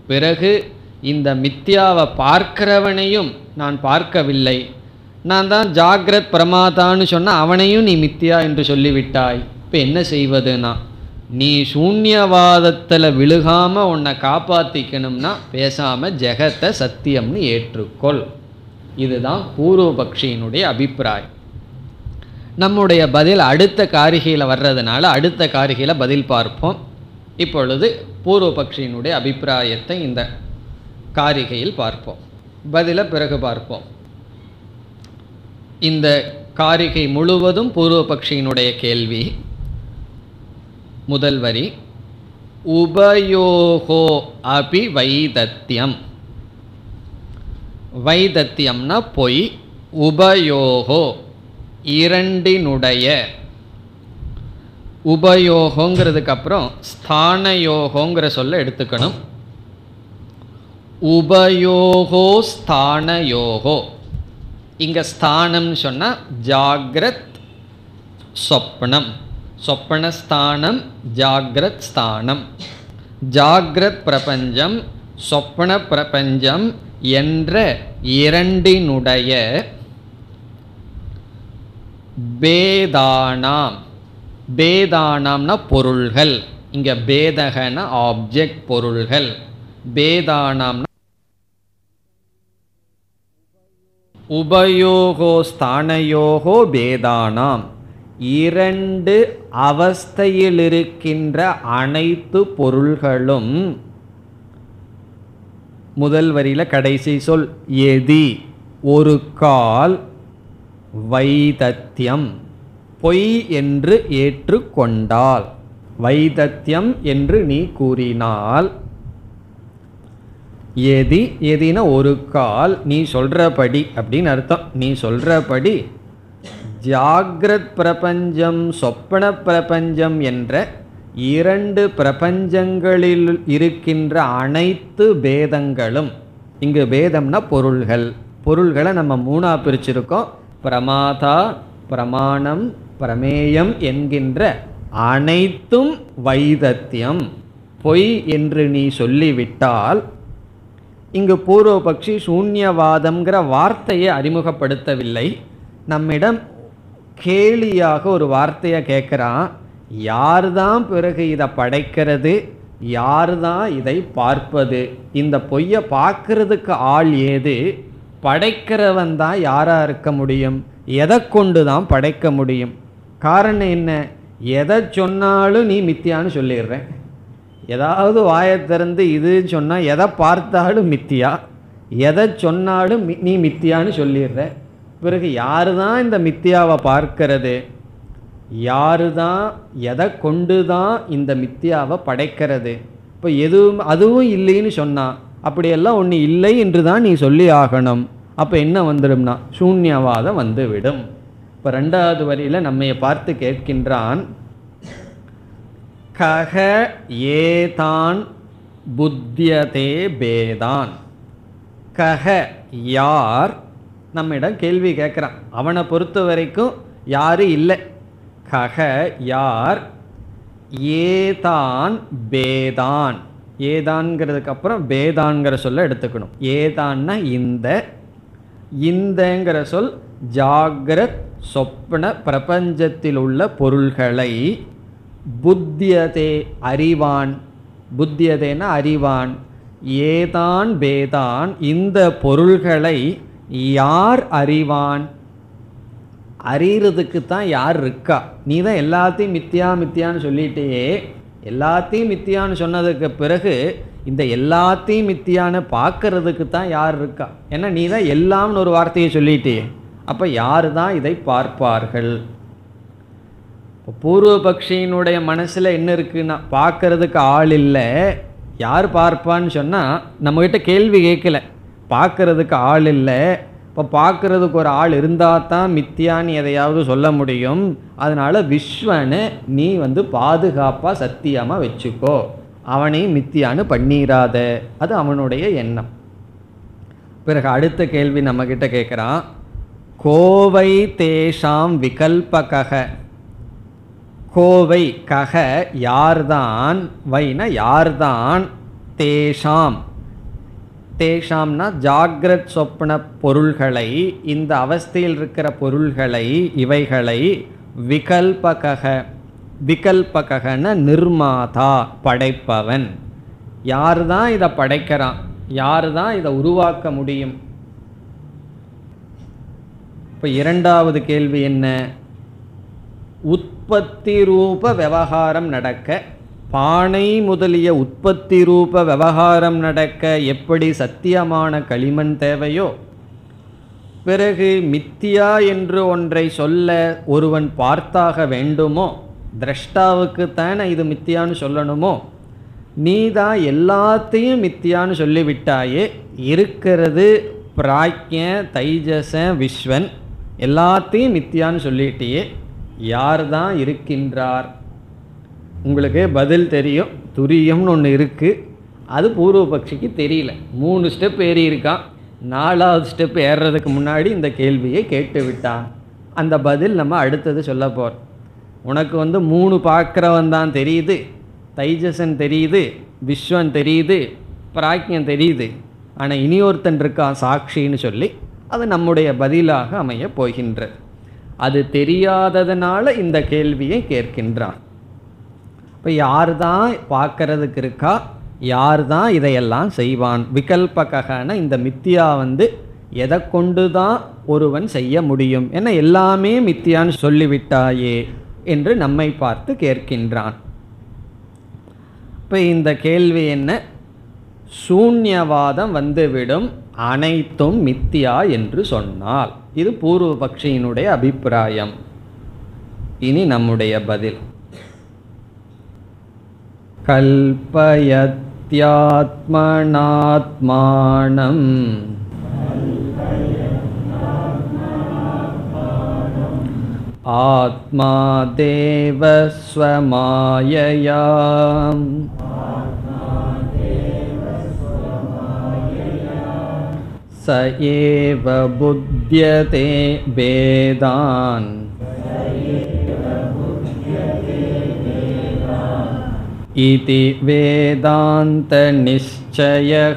பிறகு இந்த மித்யாவை பார்க்கிறவனையும் நான் பார்க்கவில்லை, நான் தான் ஜாகிரத் பிரமாதான்னு சொன்ன அவனையும் நீ மித்யா என்று சொல்லிவிட்டாய். இப்போ என்ன செய்வதுனா, நீ சூன்யவாதத்தில் விழுகாமல் உன்னை காப்பாற்றிக்கணும்னா பேசாமல் ஜெகத்தை சத்தியம்னு ஏற்றுக்கொள். இதுதான் பூர்வபக்ஷியினுடைய அபிப்பிராயம். நம்முடைய பதில் அடுத்த காரிகையில் வர்றதுனால அடுத்த காரிகையில் பதில் பார்ப்போம். இப்பொழுது பூர்வபக்ஷியினுடைய அபிப்பிராயத்தை இந்த காரிகையில் பார்ப்போம், பதிலை பிறகு பார்ப்போம். இந்த காரிகை முழுவதும் பூர்வபக்ஷியினுடைய கேள்வி. முதல் வரி, உபயோகோ அபி வைதத்தியம். வைதத்தியம்னா பொய், உபயோகோ இரண்டினுடைய. உபயோகங்கிறதுக்கு அப்புறம் ஸ்தானயோகங்கிற சொல்ல எடுத்துக்கணும். உபயோகோ ஸ்தானயோகோ. இங்கே ஸ்தானம்னு சொன்னால் ஜாகிரத் சொப்பனம். சொப்பனஸ்தானம் ஜாகிரத் ஸ்தானம். ஜாகிரத் பிரபஞ்சம் சொப்பன பிரபஞ்சம் என்ற இரண்டினுடைய பேதானாம். பேதானாம்னா பொருள்கள். இங்கே பேதகன ஆப்ஜெக்ட் பொருள்கள். பேதானாம்னா உபயோகோ ஸ்தானயோகோ பேதானாம். இரண்டு அவஸ்தையில் இருக்கின்ற அனைத்து பொருள்களும். முதல் வரியில் கடைசி சொல் எதி, ஒரு கால், வைதத்தியம் பொய் என்று ஏற்றுக்கொண்டால், வைதத்தியம் என்று நீ கூறினால், எதி எதின ஒரு கால், நீ சொல்றபடி அப்படின்னு அர்த்தம். நீ சொல்றபடி ஜாகிரத் பிரபஞ்சம் சொப்பன பிரபஞ்சம் என்ற இரண்டு பிரபஞ்சங்களில் இருக்கின்ற அனைத்து பேதங்களும். இங்கு பேதம்னா பொருள்கள். பொருள்களை நம்ம மூணா பிரிச்சிருக்கோம். பிரமாதா, பிரமாணம், பிரமேயம் என்கின்ற அனைத்தும் வைதத்தியம் பொய் என்று நீ சொல்லிவிட்டால். இங்கு பூர்வபக்ஷி சூன்யவாதம்ங்கிற வார்த்தையை அறிமுகப்படுத்தவில்லை. நம்மிடம் கேலியாக ஒரு வார்த்தையை கேட்குறான். யார் தான் பிறகு இதை படைக்கிறது, யார் தான் இதை பார்ப்பது? இந்த பொய்யை பார்க்கறதுக்கு ஆள் ஏது? படைக்கிறவன் தான் யாராக இருக்க முடியும்? எதை கொண்டு தான் படைக்க முடியும்? காரணம் என்ன? எதை சொன்னாலும் நீ மித்தியான்னு சொல்லிடுறேன். ஏதாவது வாயை திறந்து இதுன்னு சொன்னால் எதை பார்த்தாலும் மித்தியா, எதை சொன்னாலும் நீ மித்தியான்னு சொல்லிடுற. பிறகு யாரு தான் இந்த மித்தியாவை பார்க்கிறது? யாரு தான் எதை கொண்டு தான் இந்த மித்தியாவை படைக்கிறது? இப்போ எதுவும் அதுவும் இல்லைன்னு சொன்னால் அப்படியெல்லாம் ஒன்று இல்லை என்று தான் நீ சொல்லி ஆகணும். அப்போ என்ன வந்துடும்னா சூன்யவாதம் வந்துவிடும். இப்போ ரெண்டாவது வரியில் நம்மையை பார்த்து கேட்கின்றான், கக ஏதான் புத்தியதே பேதான். கக யார்? நம்மிடம் கேள்வி கேட்குறான். அவனை பொறுத்த வரைக்கும் யாரும் இல்லை. கக யார்? ஏதான் பேதான். ஏதான்ங்கிறதுக்கு அப்புறம் பேதான்கிற சொல்ல எடுத்துக்கணும். ஏதான்னா இந்த. இந்தங்கிற சொல் ஜாகிரத் சொப்ன பிரபஞ்சத்தில் உள்ள பொருள்களை புத்தியதே அறிவான். புத்தியதேன அறிவான். ஏதான் பேதான் இந்த பொருள்களை யார் அறிவான்? அறிகிறதுக்கு தான் யார் இருக்கா? நீ தான் எல்லாத்தையும் மித்தியா மித்தியான்னு சொல்லிட்டே. எல்லாத்தையும் மித்தியான்னு சொன்னதுக்கு பிறகு இந்த எல்லாத்தையும் மித்தியான்னு பார்க்கறதுக்கு தான் யார் இருக்கா? ஏன்னா நீ தான் எல்லாம்னு ஒரு வார்த்தையை சொல்லிட்டே. அப்போ யார் தான் இதை பார்ப்பார்கள்? இப்போ பூர்வபக்ஷியினுடைய மனசில் என்ன இருக்குன்னா, பார்க்கறதுக்கு ஆள் இல்லை, யார் பார்ப்பான்னு சொன்னால் நம்மக்கிட்ட கேள்வி கேட்கல. பார்க்கறதுக்கு ஆள் இல்லை. இப்போ பார்க்கறதுக்கு ஒரு ஆள் இருந்தால் தான் மித்தியான்னு எதையாவது சொல்ல முடியும். அதனால் விஸ்வனை நீ வந்து பாதுகாப்பாக சத்தியமாக வச்சுக்கோ, அவனையும் மித்தியான்னு பண்ணிடாத. அது அவனுடைய எண்ணம். பிறகு அடுத்த கேள்வி நம்மக்கிட்ட கேட்குறான், கோவை தேஷாம் விகல்பக. கோவை கக யார்தான், வைன யார்தான், தேஷாம் தேஷாம்னா ஜாக்ரத் சொப்ன பொருள்களை, இந்த அவஸ்தையில் இருக்கிற பொருள்களை, இவைகளை விகல்பக, விகல்பகன நிர்மாதா படைப்பவன். யார் தான் இதை படைக்கிறான், யார் தான் இதை உருவாக்க முடியும்? இப்போ இரண்டாவது கேள்வி என்ன? உற்பத்தி ரூப விவகாரம் நடக்க, பானை முதலிய உற்பத்தி ரூப விவகாரம் நடக்க எப்படி சத்தியமான களிமண் தேவையோ, பிறகு மித்தியா என்று ஒன்றை சொல்ல ஒருவன் பார்த்தாக வேண்டுமோ, திரஷ்டாவுக்குத்தானே இது மித்தியான்னு சொல்லணுமோ, நீ தான் எல்லாத்தையும் மித்தியான்னு சொல்லிவிட்டாயே. இருக்கிறது பிராக்ய தைஜச விஸ்வன், எல்லாத்தையும் மித்தியான்னு சொல்லிட்டியே. யார் தான் இருக்கின்றார்? உங்களுக்கு பதில் தெரியும். துரியம்னு ஒன்று இருக்குது, அது பூர்வபக்ஷிக்கு தெரியல. மூணு ஸ்டெப் ஏறி இருக்கான். நாலாவது ஸ்டெப் ஏறுறதுக்கு முன்னாடி இந்த கேள்வியை கேட்டு விட்டான். அந்த பதில் நம்ம அடுத்தது சொல்ல போகிறோம். உனக்கு வந்து மூணு பார்க்குறவன் தான் தெரியுது, தைஜசன் தெரியுது, விஸ்வன் தெரியுது, பிராக்ஞன் தெரியுது. ஆனால் இனியொருத்தன் இருக்கான் சாட்சின்னு சொல்லி அது நம்முடைய பதிலாக அமைய போகின்றது. அது தெரியாததுனால இந்த கேள்வியை கேட்கின்றான். இப்போ யார் தான் பார்க்கறதுக்கு இருக்கா, யார் தான் இதையெல்லாம் செய்வான்? விகல்பகன இந்த மித்தியா வந்து எதை கொண்டு தான் ஒருவன் செய்ய முடியும்? ஏன்னா எல்லாமே மித்தியான்னு சொல்லிவிட்டாயே என்று நம்மை பார்த்து கேட்கின்றான். இப்போ இந்த கேள்வி என்ன? சூன்யவாதம் வந்துவிடும் அனைத்தும் மித்தியா என்று சொன்னால். இது பூர்வபக்ஷியினுடைய அபிப்பிராயம். இனி நம்முடைய பதில். கல்பயத்யாத்மனாத்மானம் ஆத்மா தேவ ஸ்வமாயயா ச ஏவ புத்யதே வேதான் இதி வேதாந்த நிச்சயः.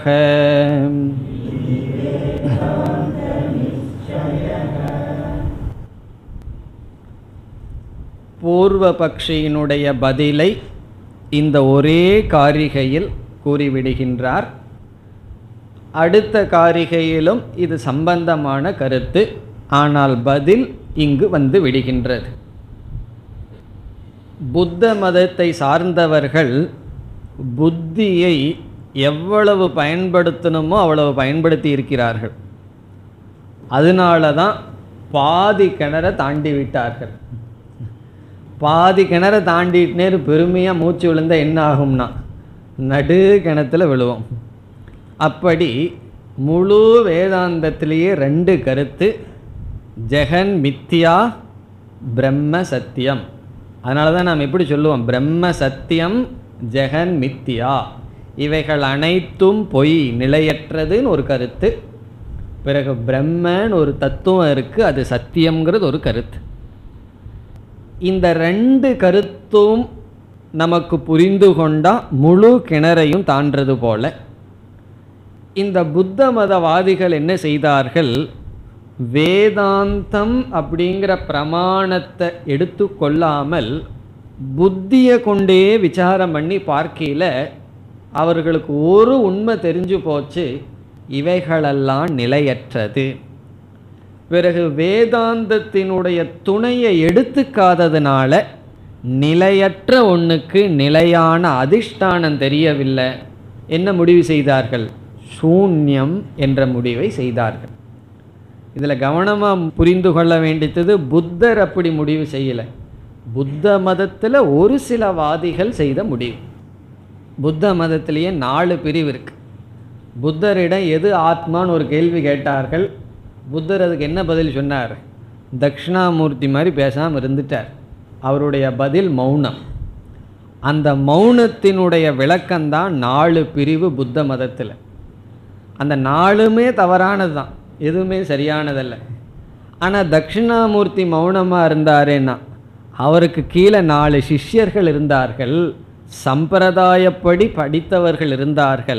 பூர்வபக்ஷியினுடைய பதிலை இந்த ஒரே காரிகையில் கூறிவிடுகின்றார். அடுத்த காரிகையிலும் இது சம்பந்தமான கருத்து, ஆனால் பதில் இங்கு வந்து விடுகின்றது. புத்த மதத்தை சார்ந்தவர்கள் புத்தியை எவ்வளவு பயன்படுத்தணுமோ அவ்வளவு பயன்படுத்தி இருக்கிறார்கள். அதனால தான் பாதி கிணற தாண்டி விட்டார்கள். பாதி கிணற தாண்டிட்டு பெருமையாக மூச்சு விழுந்தால் என்ன ஆகும்னா நடு கிணத்துல விழுவோம். அப்படி முழு வேதாந்தத்திலேயே ரெண்டு கருத்து, ஜெகன் மித்யா, பிரம்ம சத்தியம். அதனால தான் நாம் எப்படி சொல்லுவோம், பிரம்ம சத்தியம், ஜெகன் மித்யா, இவைகள் அனைத்தும் பொய், நிலையற்றதுன்னு ஒரு கருத்து. பிறகு பிரம்மன்னு ஒரு தத்துவம் இருக்குது, அது சத்தியம்ங்கிறது ஒரு கருத்து. இந்த ரெண்டு கருத்தும் நமக்கு புரிந்து கொண்டால் முழு கிணறையும் தாண்டது போல, இந்த புத்த மதவாதிகள் என்ன செய்தார்கள், வேதாந்தம் அப்படிங்கிற பிரமாணத்தை எடுத்து கொள்ளாமல் புத்தியை கொண்டே விசாரம் பண்ணி பார்க்கையில் அவர்களுக்கு ஒரு உண்மை தெரிஞ்சு போச்சு, இவைகளெல்லாம் நிலையற்றது. பிறகு வேதாந்தத்தினுடைய துணையை எடுத்துக்காததுனால நிலையற்ற ஒன்றுக்கு நிலையான அதிஷ்டானம் தெரியவில்லை. என்ன முடிவு செய்தார்கள்? சூன்யம் என்ற முடிவை செய்தார்கள். இதில் கவனமாக புரிந்து கொள்ள வேண்டியது, புத்தர் அப்படி முடிவு செய்யலை. புத்த மதத்தில் ஒரு சில வாதிகள் செய்த முடிவு. புத்த மதத்திலேயே நாலு பிரிவு இருக்கு. புத்தரிடம் எது ஆத்மான்னு ஒரு கேள்வி கேட்டார்கள். புத்தர் அதுக்கு என்ன பதில் சொன்னார்? தட்சிணாமூர்த்தி மாதிரி பேசாமல் இருந்துட்டார். அவருடைய பதில் மௌனம். அந்த மௌனத்தினுடைய விளக்கம்தான் நாலு பிரிவு புத்த மதத்தில். அந்த நாலுமே தவறானது தான், எதுவுமே சரியானதல்ல. ஆனால் தட்சிணாமூர்த்தி மௌனமாக இருந்தாரேன்னா அவருக்கு கீழே நாலு சிஷ்யர்கள் இருந்தார்கள், சம்பிரதாயப்படி படித்தவர்கள் இருந்தார்கள்,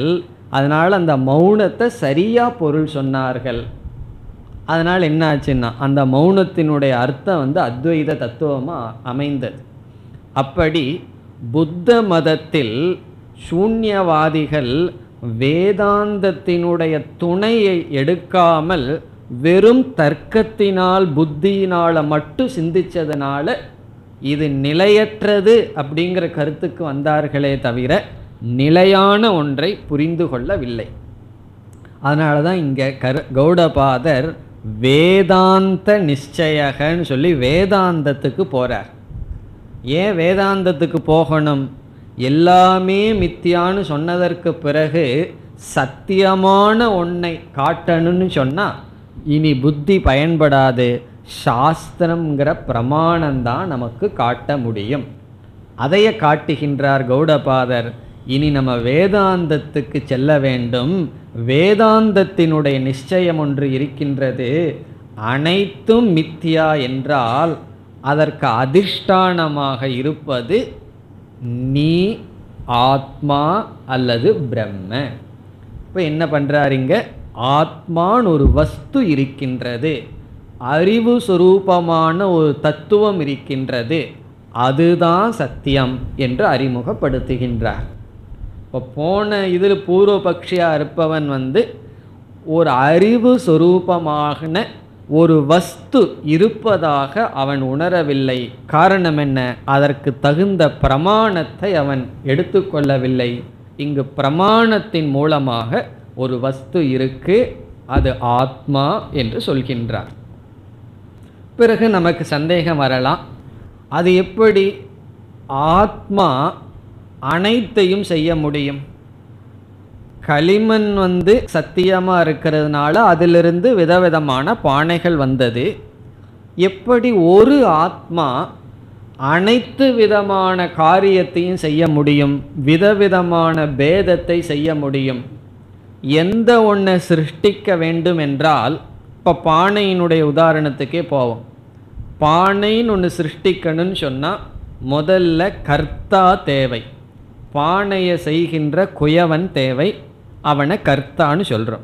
அதனால் அந்த மௌனத்தை சரியாக பொருள் சொன்னார்கள். அதனால் என்ன ஆச்சுன்னா அந்த மௌனத்தினுடைய அர்த்தம் வந்து அத்வைத தத்துவமாக அமைந்தது. அப்படி புத்த மதத்தில் சூன்யவாதிகள் வேதாந்தத்தினுடைய துணையை எடுக்காமல் வெறும் தர்க்கத்தினால் புத்தியினால் மட்டும் சிந்திச்சதுனால இது நிலையற்றது அப்படிங்கிற கருத்துக்கு வந்தார்களே தவிர நிலையான ஒன்றை புரிந்து கொள்ளவில்லை. அதனால தான் இங்கே கரு கௌடபாதர் வேதாந்த நிச்சயகன்னு சொல்லி வேதாந்தத்துக்கு போகிறார். ஏன் வேதாந்தத்துக்கு போகணும்? எல்லாமே மித்தியான்னு சொன்னதற்கு பிறகு சத்தியமான ஒன்றை காட்டணும்னு சொன்னால் இனி புத்தி பயன்படாது. சாஸ்திரங்கிற பிரமாணம்தான் நமக்கு காட்ட முடியும். அதைய காட்டுகின்றார் கௌடபாதர். இனி நம்ம வேதாந்தத்துக்கு செல்ல வேண்டும். வேதாந்தத்தினுடைய நிச்சயம் ஒன்று இருக்கின்றது. அனைத்தும் மித்தியா என்றால் அதற்கு அதிஷ்டானமாக இருப்பது நீ ஆத்மா அல்லது பிரம்ம. இப்போ என்ன பண்ணுறாருங்க? ஆத்மான்னு ஒரு வஸ்து இருக்கின்றது, அறிவு சுரூபமான ஒரு தத்துவம் இருக்கின்றது, அதுதான் சத்தியம் என்று அறிமுகப்படுத்துகின்றார். இப்போ போன இதில் பூர்வபக்ஷியாக இருப்பவன் வந்து ஒரு அறிவு சுரூபமான ஒரு வஸ்து இருப்பதாக அவன் உணரவில்லை. காரணம் என்ன? அதற்கு தகுந்த பிரமாணத்தை அவன் எடுத்துக்கொள்ளவில்லை. இங்கு பிரமாணத்தின் மூலமாக ஒரு வஸ்து இருக்கு, அது ஆத்மா என்று சொல்கின்றார். பிறகு நமக்கு சந்தேகம் வரலாம், அது எப்படி ஆத்மா அனைத்தையும் செய்ய முடியும்? களிமண் வந்து சத்தியமாக இருக்கிறதுனால அதிலிருந்து விதவிதமான பானைகள் வந்தது. எப்படி ஒரு ஆத்மா அனைத்து விதமான காரியத்தையும் செய்ய முடியும்? விதவிதமான பேதத்தை செய்ய முடியும். எந்த ஒன்றை சிருஷ்டிக்க வேண்டும் என்றால், இப்போ பானையினுடைய உதாரணத்துக்கே போவோம். பானைன்னு ஒன்று சிருஷ்டிக்கணும்னு சொன்னால் முதல்ல கர்த்தா தேவை. பானையை செய்கின்ற குயவன் தேவை, அவனை கர்த்தான்னு சொல்கிறோம்.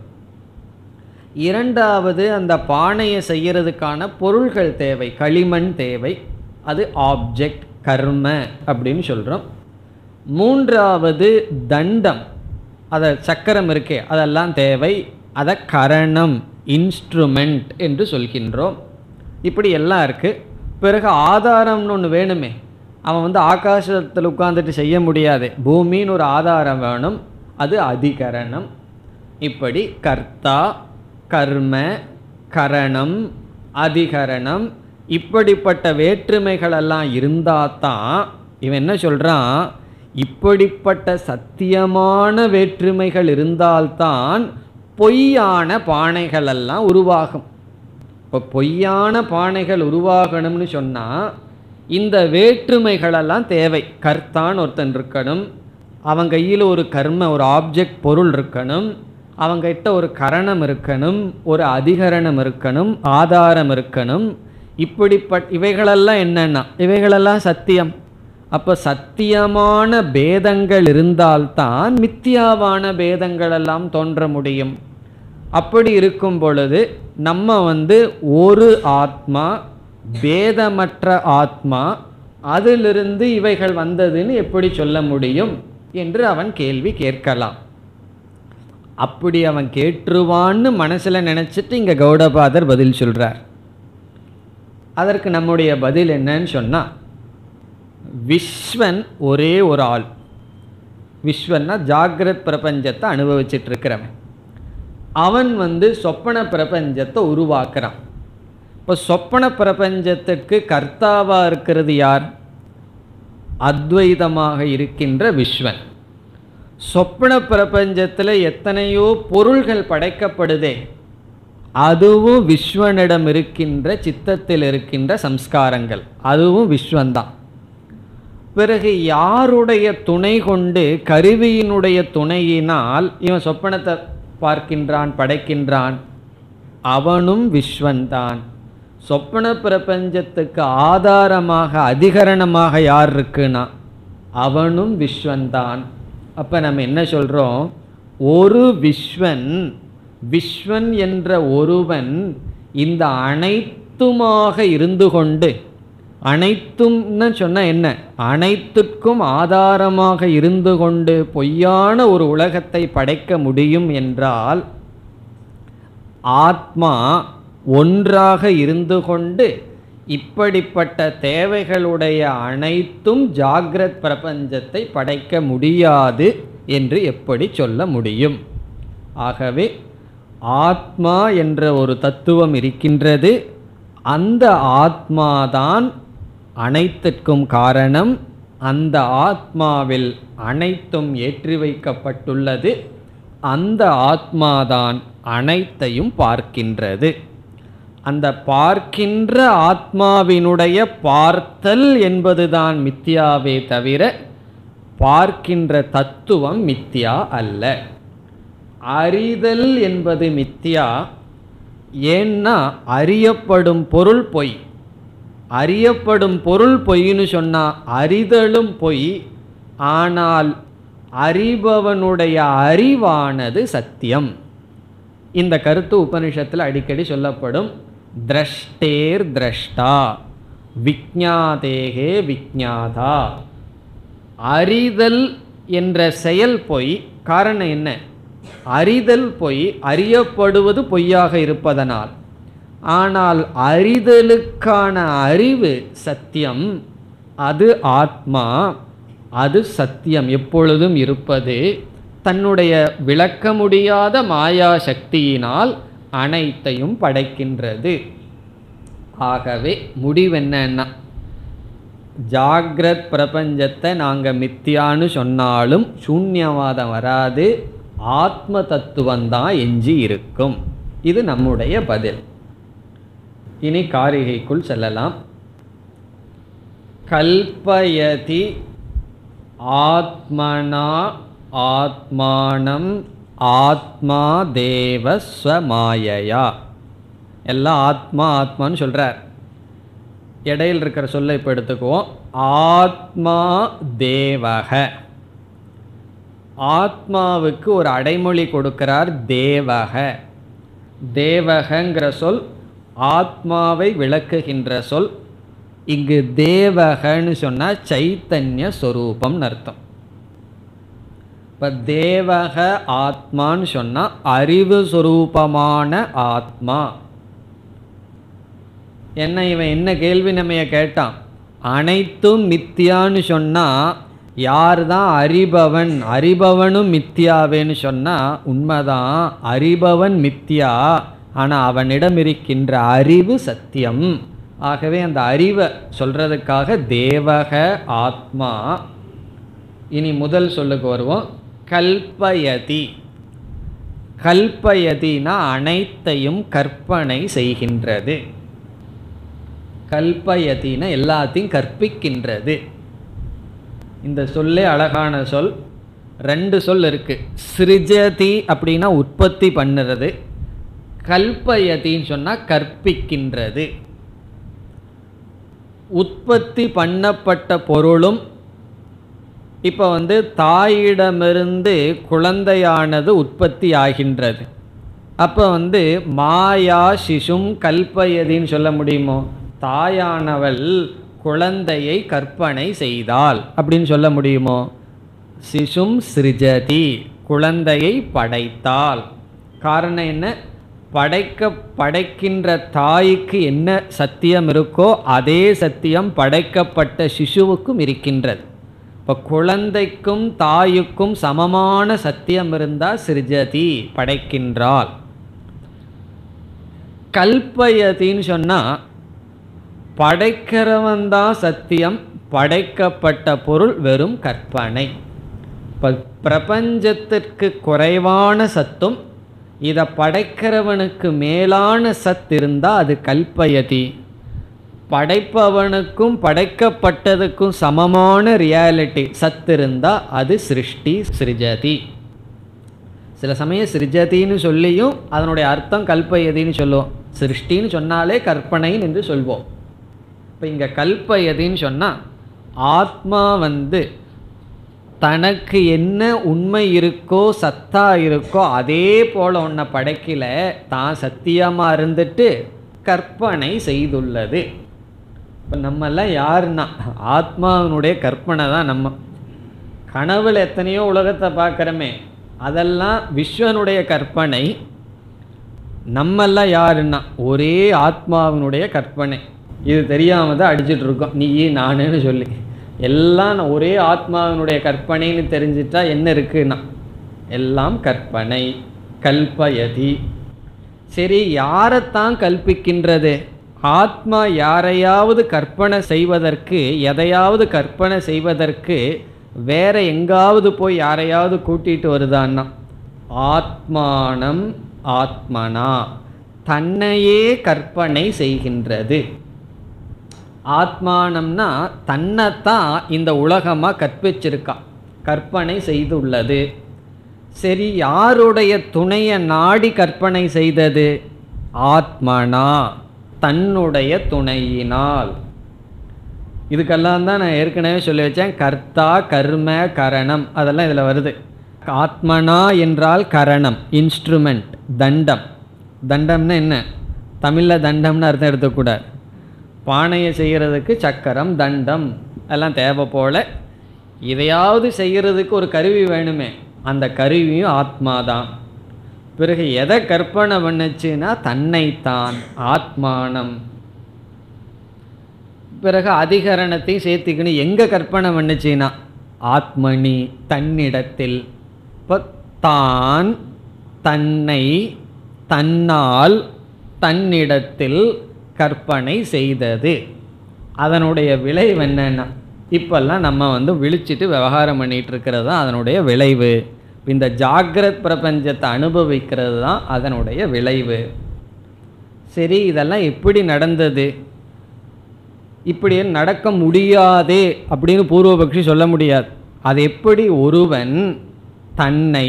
இரண்டாவது அந்த பானையை செய்கிறதுக்கான பொருள்கள் தேவை, களிமண் தேவை, அது ஆப்ஜெக்ட் கர்ம அப்படின்னு சொல்கிறோம். மூன்றாவது தண்டம், அதை சக்கரம் இருக்கே அதெல்லாம் தேவை, அதை கரணம் இன்ஸ்ட்ருமெண்ட் என்று சொல்கின்றோம். இப்படி எல்லாம் இருக்குது. பிறகு ஆதாரம்னு ஒன்று வேணுமே. அவன் வந்து ஆகாசத்தில் உட்கார்ந்துட்டு செய்ய முடியாது, பூமின்னு ஒரு ஆதாரம் வேணும், அது அதிகரணம். இப்படி கர்த்தா கர்ம கரணம் அதிகரணம் இப்படிப்பட்ட வேற்றுமைகளெல்லாம் இருந்தால் தான் இவன் என்ன சொல்கிறான், இப்படிப்பட்ட சத்தியமான வேற்றுமைகள் இருந்தால்தான் பொய்யான பானைகளெல்லாம் உருவாகும். இப்போ பொய்யான பானைகள் உருவாகணும்னு சொன்னால் இந்த வேற்றுமைகளெல்லாம் தேவை. கர்த்தான்னு ஒருத்தன் இருக்கணும், அவன் கையில் ஒரு கர்ம ஒரு ஆப்ஜெக்ட் பொருள் இருக்கணும், அவங்கிட்ட ஒரு கரணம் இருக்கணும், ஒரு அதிகரணம் இருக்கணும், ஆதாரம் இருக்கணும். இப்படிப்பட்ட இவைகளெல்லாம் என்னென்னா இவைகளெல்லாம் சத்தியம். அப்போ சத்தியமான பேதங்கள் இருந்தால்தான் மித்தியாவான பேதங்களெல்லாம் தோன்ற முடியும். அப்படி இருக்கும் பொழுது நம்ம வந்து ஒரு ஆத்மா, பேதமற்ற ஆத்மா, அதிலிருந்து இவைகள் வந்ததுன்னு எப்படி சொல்ல முடியும் என்று அவன் கேள்வி கேட்கலாம். அப்படி அவன் கேட்டுருவான்னு மனசில் நினச்சிட்டு இங்கே கௌடபாதர் பதில் சொல்கிறார். அதற்கு நம்முடைய பதில் என்னன்னு சொன்னால், விஸ்வன் ஒரே ஒரு ஆள். விஸ்வன்னா ஜாகிரத் பிரபஞ்சத்தை அனுபவிச்சிட்ருக்கிறவன். அவன் வந்து சொப்பன பிரபஞ்சத்தை உருவாக்குறான். இப்போ சொப்பன பிரபஞ்சத்துக்கு கர்த்தாவாக இருக்கிறது யார்? அத்வைதமாக இருக்கின்ற விஸ்வன். சொப்பன பிரபஞ்சத்தில் எத்தனையோ பொருள்கள் படைக்கப்படுதே, அதுவும் விஸ்வனிடம் இருக்கின்ற சித்தத்தில் இருக்கின்ற சம்ஸ்காரங்கள், அதுவும் விஸ்வந்தான். பிறகு யாருடைய துணை கொண்டு, கருவியினுடைய துணையினால் இவன் சொப்பனத்தை பார்க்கின்றான், படைக்கின்றான், அவனும் விஸ்வன்தான். சொப்பன பிரபஞ்சத்துக்கு ஆதாரமாக அதிகரணமாக யார் இருக்குன்னா அவனும் விஸ்வன்தான். அப்போ நம்ம என்ன சொல்கிறோம், ஒரு விஸ்வன், விஸ்வன் என்ற ஒருவன் இந்த அனைத்துமாக இருந்து கொண்டு, அனைத்தும்னு சொன்ன என்ன, அனைத்துக்கும் ஆதாரமாக இருந்து கொண்டு பொய்யான ஒரு உலகத்தை படைக்க முடியும் என்றால், ஆத்மா ஒன்றாக இருந்து கொண்டு இப்படிப்பட்ட தேவைகளுடைய அனைத்தும் ஜாகிரத் பிரபஞ்சத்தை படைக்க முடியாது என்று எப்படி சொல்ல முடியும்? ஆகவே ஆத்மா என்ற ஒரு தத்துவம் இருக்கின்றது. அந்த ஆத்மாதான் அனைத்திற்கும் காரணம். அந்த ஆத்மாவில் அனைத்தும் ஏற்றி வைக்கப்பட்டுள்ளது. அந்த ஆத்மாதான் அனைத்தையும் பார்க்கின்றது. அந்த பார்க்கின்ற ஆத்மாவினுடைய பார்த்தல் என்பதுதான் மித்யாவே தவிர பார்க்கின்ற தத்துவம் மித்யா அல்ல. அறிதல் என்பது மித்யா. ஏன்னா அறியப்படும் பொருள் பொய். அறியப்படும் பொருள் பொய்ன்னு சொன்னா அறிதலும் பொய். ஆனால் அறிபவனுடைய அறிவானது சத்தியம். இந்த கருத்து உபனிஷத்தில் அடிக்கடி சொல்லப்படும். திரஷ்டேர் திரஷ்டா, விஞ்ஞாதேகே விஞ்ஞாதா. அறிதல் என்ற செயல் பொய். காரணம் என்ன? அறிதல் பொய், அறியப்படுவது பொய்யாக இருப்பதனால். ஆனால் அறிதலுக்கான அறிவு சத்தியம். அது ஆத்மா, அது சத்தியம், எப்பொழுதும் இருப்பது. தன்னுடைய விளக்க முடியாத மாயா சக்தியினால் அனைத்தையும் படைக்கின்றது. ஆகவே முடிவென்னா, ஜாகிரத் பிரபஞ்சத்தை நாங்கள் மித்தியான்னு சொன்னாலும் சூன்யவாதம் வராது, ஆத்ம தத்துவந்தான் எஞ்சி இருக்கும். இது நம்முடைய பதில். இனி காரிகைக்குள் செல்லலாம். கல்பயதி ஆத்மனா ஆத்மானம் ஆத்மா தேவ ஸ்வமாயையா. எல்லாம் ஆத்மா ஆத்மான்னு சொல்கிறார். இடையில் இருக்கிற சொல்லை இப்போ எடுத்துக்குவோம். ஆத்மா தேவக. ஆத்மாவுக்கு ஒரு அடைமொழி கொடுக்கிறார், தேவக. தேவகங்கிற சொல் ஆத்மாவை விளக்குகின்ற சொல். இங்கு தேவகன்னு சொன்னால் சைத்தன்ய ஸ்வரூபம்னு அர்த்தம். இப்போ தேவக ஆத்மான்னு சொன்னால் அறிவு ஸ்வரூபமான ஆத்மா. என்ன இவன் என்ன கேள்வி நம்ம கேட்டான்? அனைத்தும் மித்தியான்னு சொன்னால் யார் தான் அறிபவன்? அறிபவனும் மித்தியாவேன்னு சொன்னால் உண்மைதான், அறிபவன் மித்தியா. ஆனால் அவனிடம் இருக்கின்ற அறிவு சத்தியம். ஆகவே அந்த அறிவை சொல்கிறதுக்காக தேவக ஆத்மா. இனி முதல் சொல்லுக்கு வருவோம். கல்பயதி. கல்பயதினா அனைத்தையும் கற்பனை செய்கின்றது. கல்பயதினா எல்லாத்தையும் கற்பிக்கின்றது. இந்த சொல்லே அழகான சொல். ரெண்டு சொல் இருக்கு. சிருஜதி அப்படின்னா உற்பத்தி பண்ணுறது, கல்பயதின்னு சொன்னால் கற்பிக்கின்றது. உற்பத்தி பண்ணப்பட்ட பொருளும் இப்போ வந்து தாயிடமிருந்து குழந்தையானது உற்பத்தி ஆகின்றது. அப்போ வந்து மாயா சிசும் கல்பயதின்னு சொல்ல முடியுமோ? தாயானவள் குழந்தையை கற்பனை செய்தாள் அப்படின்னு சொல்ல முடியுமோ? சிசும் சிருஜதி, குழந்தையை படைத்தாள். காரணம் என்ன? படைக்க படைக்கின்ற தாய்க்கு என்ன சத்தியம் இருக்கோ அதே சத்தியம் படைக்கப்பட்ட சிசுவுக்கும் இருக்கின்றது. இப்போ குழந்தைக்கும் தாய்க்கும் சமமான சத்தியம் இருந்தால் சிருஜதி, படைக்கின்றாள். கல்பயதின்னு சொன்னால் படைக்கிறவன் தான் சத்தியம், படைக்கப்பட்ட பொருள் வெறும் கற்பனை. இப்போ பிரபஞ்சத்திற்கு குறைவான சத்தும் இதை படைக்கிறவனுக்கு மேலான சத் இருந்தால் அது கல்பயதி. படைப்பவனுக்கும் படைக்கப்பட்டதுக்கும் சமமான ரியாலிட்டி சத் இருந்தால் அது சிருஷ்டி, சிருஜதி. சில சமயம் சிருஜதின்னு சொல்லியும் அதனுடைய அர்த்தம் கல்பயதின்னு சொல்லுவோம். சிருஷ்டின்னு சொன்னாலே கற்பனைன்னு என்று சொல்வோம். இப்போ இங்கே கல்பயதின்னு சொன்னால் ஆத்மா வந்து தனக்கு என்ன உண்மை இருக்கோ சத்தா இருக்கோ அதே போல ஒன்றை படைக்கல, தான் சத்தியமாக இருந்துட்டு கற்பனை செய்துள்ளது. இப்போ நம்மெல்லாம் யாருன்னா ஆத்மாவினுடைய கற்பனை தான். நம்ம கனவுல எத்தனையோ உலகத்தை பார்க்குறோமே, அதெல்லாம் விஸ்வனுடைய கற்பனை. நம்மெல்லாம் யாருன்னா ஒரே ஆத்மாவினுடைய கற்பனை. இது தெரியாமல் தான் அடிச்சுட்டு இருக்கோம் நீ நானுன்னு சொல்லி. எல்லாம் ஒரே ஆத்மாவினுடைய கற்பனைன்னு தெரிஞ்சிட்டா என்ன இருக்குன்னா எல்லாம் கற்பனை. கல்பயதி. சரி, யாரைத்தான் கல்பிக்கின்றது? ஆத்மா யாரையாவது கற்பனை செய்வதற்கு, எதையாவது கற்பனை செய்வதற்கு வேற எங்காவது போய் யாரையாவது கூட்டிகிட்டு வருதான்னா ஆத்மானம் ஆத்மனா, தன்னையே கற்பனை செய்கின்றது. ஆத்மானம்னா தன்னைத்தான் இந்த உலகமாக கற்பிச்சிருக்கா, கற்பனை செய்துள்ளது. சரி, யாருடைய துணையை நாடி கற்பனை செய்தது? ஆத்மனா, தன்னுடைய துணையினால். இதுக்கெல்லாம் தான் நான் ஏற்கனவே சொல்லி வச்சேன், கர்த்தா கர்ம கரணம் அதெல்லாம் இதில் வருது. ஆத்மனா என்றால் கரணம், இன்ஸ்ட்ருமெண்ட், தண்டம். தண்டம்னா என்ன? தமிழில் தண்டம்னு அர்த்தம் எடுத்துக்கூடாது. பானையை செய்கிறதுக்கு சக்கரம் தண்டம் எல்லாம் தேவை போல் இதையாவது செய்கிறதுக்கு ஒரு கருவி வேணுமே, அந்த கருவியும் ஆத்மாதான். பிறகு எதை கற்பனை பண்ணுச்சுன்னா தன்னைத்தான், ஆத்மானம். பிறகு அதிகரணத்தையும் சேர்த்துக்கணும். எங்கே கற்பனை பண்ணுச்சுன்னா ஆத்மனி, தன்னிடத்தில். இப்போ தான், தன்னை, தன்னால், தன்னிடத்தில் கற்பனை செய்தது. அதனுடைய விளைவு என்னன்னா இப்பெல்லாம் நம்ம வந்து விழிச்சிட்டு விவகாரம் பண்ணிகிட்டு இருக்கிறது தான் அதனுடைய விளைவு. இந்த ஜாகிரத் பிரபஞ்சத்தை அனுபவிக்கிறது தான் அதனுடைய விளைவு. சரி, இதெல்லாம் எப்படி நடந்தது? இப்படி நடக்க முடியாதே அப்படின்னு பூர்வபக்ஷி சொல்ல முடியாது. அது எப்படி ஒருவன் தன்னை,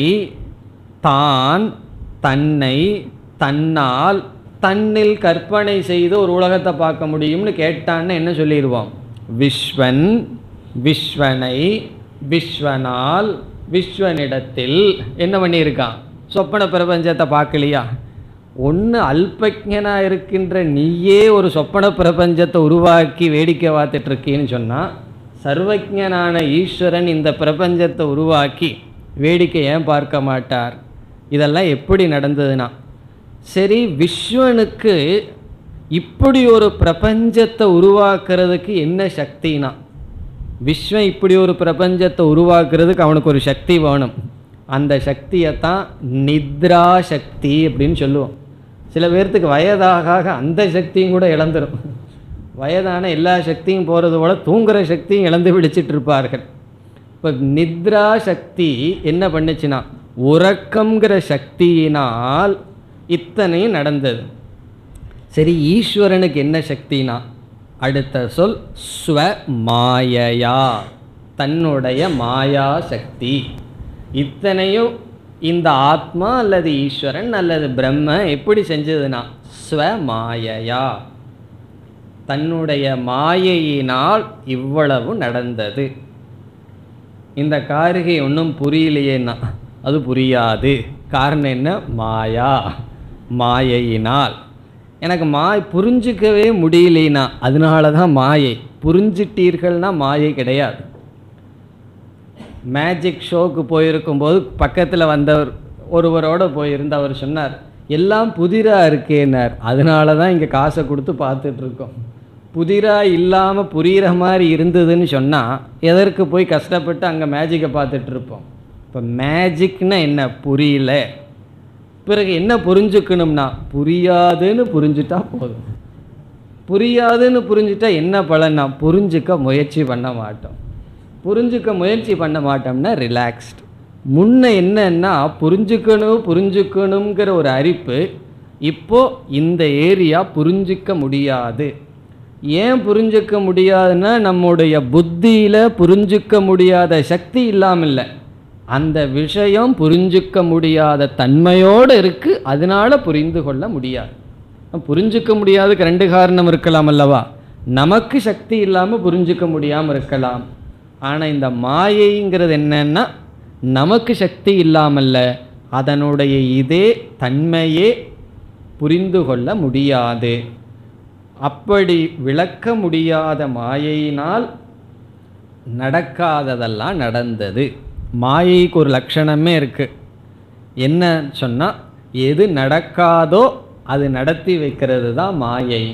தான், தன்னை, தன்னால், தன்னில் கற்பனை செய்து ஒரு உலகத்தை பார்க்க முடியும்னு கேட்டான்னு என்ன சொல்லிடுவோம்? விஸ்வன், விஸ்வனை, விஸ்வனால், விஸ்வனிடத்தில் என்ன பண்ணியிருக்கான்? சொப்பன பிரபஞ்சத்தை பார்க்கலையா? ஒன்று அல்பஜனாக இருக்கின்ற நீயே ஒரு சொப்பன பிரபஞ்சத்தை உருவாக்கி வேடிக்கை பார்த்துட்ருக்கேன்னு சொன்னால், சர்வஜனான ஈஸ்வரன் இந்த பிரபஞ்சத்தை உருவாக்கி வேடிக்கை ஏன் பார்க்க மாட்டார்? இதெல்லாம் எப்படி நடந்ததுன்னா, சரி, விஸ்வனுக்கு இப்படி ஒரு பிரபஞ்சத்தை உருவாக்குறதுக்கு என்ன சக்தினா, விஸ்வன் இப்படி ஒரு பிரபஞ்சத்தை உருவாக்குறதுக்கு அவனுக்கு ஒரு சக்தி வேணும். அந்த சக்தியை தான் நித்ரா சக்தி அப்படின்னு சொல்லுவோம். சில பேர்த்துக்கு வயதாக அந்த சக்தியும் கூட இழந்துடும். வயதான எல்லா சக்தியும் போகிறது போல் தூங்குகிற சக்தியும் இழந்து பிடிச்சிட்டு இருப்பார்கள். இப்போ நித்ரா சக்தி என்ன பண்ணுச்சுன்னா உறக்கங்கிற சக்தியினால் இத்தனையும் நடந்தது. சரி, ஈஸ்வரனுக்கு என்ன சக்தினா அடுத்த சொல் ஸ்வ மாயையா, தன்னுடைய மாயா சக்தி. இத்தனையும் இந்த ஆத்மா அல்லது ஈஸ்வரன் அல்லது பிரம்ம எப்படி செஞ்சதுன்னா ஸ்வ மாயையா, தன்னுடைய மாயையினால் இவ்வளவு நடந்தது. இந்த காரிகை ஒன்றும் புரியலையேன்னா அது புரியாது. காரணம் என்ன? மாயா, மாயையினால். எனக்கு மாய் புரிஞ்சிக்கவே முடியலைன்னா அதனால தான் மாயை. புரிஞ்சிட்டீர்கள்னா மாயை கிடையாது. மேஜிக் ஷோக்கு போயிருக்கும்போது பக்கத்தில் வந்தவர் ஒருவரோடு போயிருந்த அவர் சொன்னார், எல்லாம் புதிராக இருக்கேன்னார். அதனால தான் இங்கே காசை கொடுத்து பார்த்துட்ருக்கோம். புதிராக இல்லாமல் புரிகிற மாதிரி இருந்ததுன்னு சொன்னால் எதற்கு போய் கஷ்டப்பட்டு அங்கே மேஜிக்கை பார்த்துட்ருப்போம். இப்போ மேஜிக்னா என்ன? புரியல. பிறகு என்ன புரிஞ்சுக்கணும்னா புரியாதுன்னு புரிஞ்சுட்டா போதும். புரியாதுன்னு புரிஞ்சுட்டா என்ன பலன்னா புரிஞ்சுக்க முயற்சி பண்ண மாட்டோம். புரிஞ்சுக்க முயற்சி பண்ண மாட்டோம்னா ரிலாக்ஸ்டு. முன்ன என்னன்னா புரிஞ்சுக்கணும் புரிஞ்சுக்கணுங்கிற ஒரு அரிப்பு. இப்போது இந்த ஏரியா புரிஞ்சிக்க முடியாது. ஏன் புரிஞ்சிக்க முடியாதுன்னா நம்முடைய புத்தியில் புரிஞ்சிக்க முடியாத சக்தி இல்லாமல் இல்லை, அந்த விஷயம் புரிஞ்சிக்க முடியாத தன்மையோடு இருக்குது. அதனால் புரிந்து கொள்ள முடியாது. புரிஞ்சிக்க முடியாதுக்கு ரெண்டு காரணம் இருக்கலாம் அல்லவா? நமக்கு சக்தி இல்லாமல் புரிஞ்சிக்க முடியாமல் இருக்கலாம், ஆனால் இந்த மாயைங்கிறது என்னன்னா நமக்கு சக்தி இல்லாமல்ல, அதனுடைய இதே தன்மையே புரிந்து கொள்ள முடியாது. அப்படி விளக்க முடியாத மாயையினால் நடக்காததெல்லாம் நடந்தது. மாயைக்கு ஒரு லட்சணமே இருக்கு. என்ன சொன்னால், எது நடக்காதோ அது நடத்தி வைக்கிறது தான் மாயை.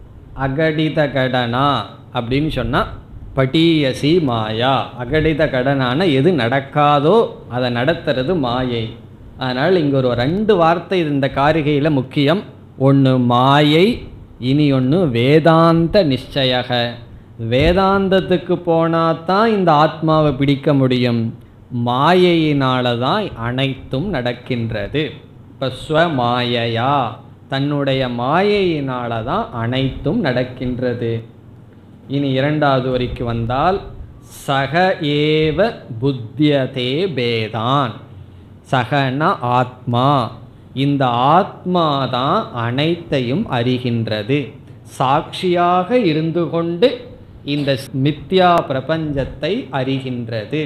அகடித கடனா அப்படின்னு சொன்னால் பட்டியசி மாயா. அகடித கடனான எது நடக்காதோ அதை நடத்துறது மாயை. அதனால் இங்கே ஒரு ரெண்டு வார்த்தை இந்த காரிகையில் முக்கியம். ஒன்று மாயை, இனி ஒன்று வேதாந்த நிச்சயக. வேதாந்தத்துக்கு போனால் தான் இந்த ஆத்மாவை பிடிக்க முடியும். மாயையினால தான் அனைத்தும் நடக்கின்றது. இப்போ ஸ்வமாயையா, தன்னுடைய மாயையினால தான் அனைத்தும் நடக்கின்றது. இனி இரண்டாவது வரிக்கு வந்தால், சக ஏவ புத்தியதே பேதான். சகன ஆத்மா, இந்த ஆத்மாதான் அனைத்தையும் அறிகின்றது. சாட்சியாக இருந்து கொண்டு இந்த மித்யா பிரபஞ்சத்தை அறிகின்றது.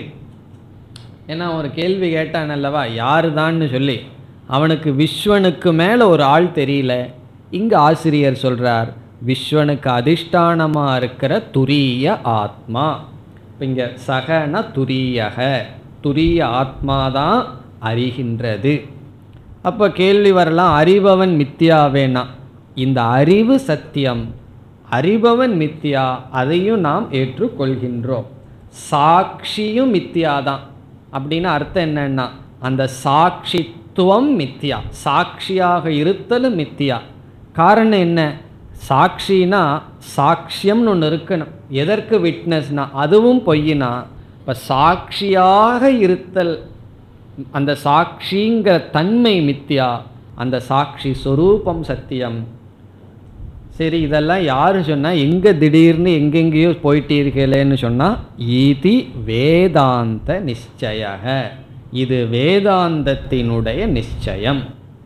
ஏன்னா ஒரு கேள்வி கேட்டான் அல்லவா, யாரு தான்னு சொல்லி. அவனுக்கு விஸ்வனுக்கு மேலே ஒரு ஆள் தெரியல. இங்கே ஆசிரியர் சொல்கிறார், விஸ்வனுக்கு அதிஷ்டானமாக இருக்கிற துரிய ஆத்மா. இப்போ இங்கே சகன துரியக, துரிய ஆத்மாதான் அறிகின்றது. அப்போ கேள்வி வரலாம், அறிபவன் மித்தியாவேனா? இந்த அறிவு சத்தியம், அறிபவன் மித்தியா, அதையும் நாம் ஏற்றுக்கொள்கின்றோம். சாட்சியும் மித்தியாதான். அப்படின்னு அர்த்தம் என்னன்னா, அந்த சாட்சித்துவம் மித்தியா, சாட்சியாக இருத்தலும் மித்தியா. காரணம் என்ன? சாட்சினா சாட்சியம்னு ஒன்று இருக்கணும். எதற்கு விட்னஸ்னா அதுவும் பொய்யினா. இப்போ சாட்சியாக இருத்தல், அந்த சாட்சிங்கிற தன்மை மித்தியா, அந்த சாட்சி சொரூபம் சத்தியம். சரி, இதெல்லாம் யார் சொன்னால், எங்கே திடீர்னு எங்கெங்கேயோ போயிட்டீர்களேன்னு சொன்னால், ஈதி வேதாந்த நிச்சயக, இது வேதாந்தத்தினுடைய நிச்சயம்.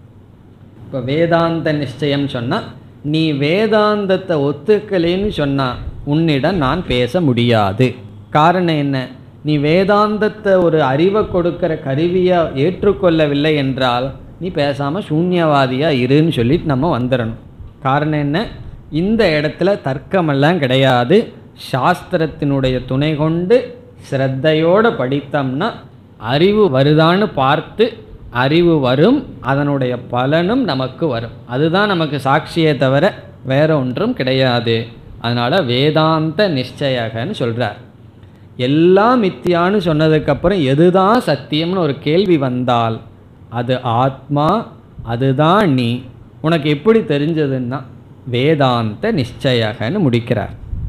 இப்போ வேதாந்த நிச்சயம் சொன்னால், நீ வேதாந்தத்தை ஒத்துக்கலேன்னு சொன்னால் உன்னிடம் நான் பேச முடியாது. காரணம் என்ன? நீ வேதாந்தத்தை ஒரு அறிவை கொடுக்கிற கருவியாக ஏற்றுக்கொள்ளவில்லை என்றால் நீ பேசாமல் சூன்யவாதியாக இருன்னு சொல்லிட்டு நம்ம வந்துடணும். காரணம் என்ன? இந்த இடத்துல தர்க்கமெல்லாம் கிடையாது. சாஸ்திரத்தினுடைய துணை கொண்டு ஸ்ரத்தையோடு படித்தோம்னா அறிவு வருதான்னு பார்த்து, அறிவு வரும், அதனுடைய பலனும் நமக்கு வரும். அதுதான் நமக்கு சாட்சியே தவிர வேற ஒன்றும் கிடையாது. அதனால் வேதாந்த நிச்சயகன்னு சொல்கிறார். எல்லாம் மித்தியான்னு சொன்னதுக்கப்புறம் எதுதான் சத்தியம்னு ஒரு கேள்வி வந்தால், அது ஆத்மா, அதுதான் நீ. உனக்கு எப்படி தெரிஞ்சதுன்னா வேதாந்த நிச்சயகன்னு முடிக்கிறார்.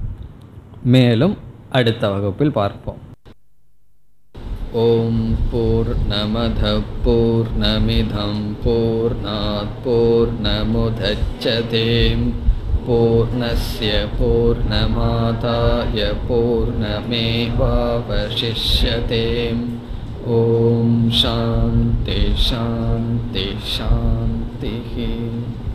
மேலும் அடுத்த வகுப்பில் பார்ப்போம். ஓம் பூர்ணமத பூர்ணமிதம் பூர்ணாத் பூர்ணமுதச்யதே பூர்ணஸ்ய பூர்ணமாதாய பூர்ணமேவாவசிஷ்யதே. ஓம் சாந்தி சாந்தி சாந்தி.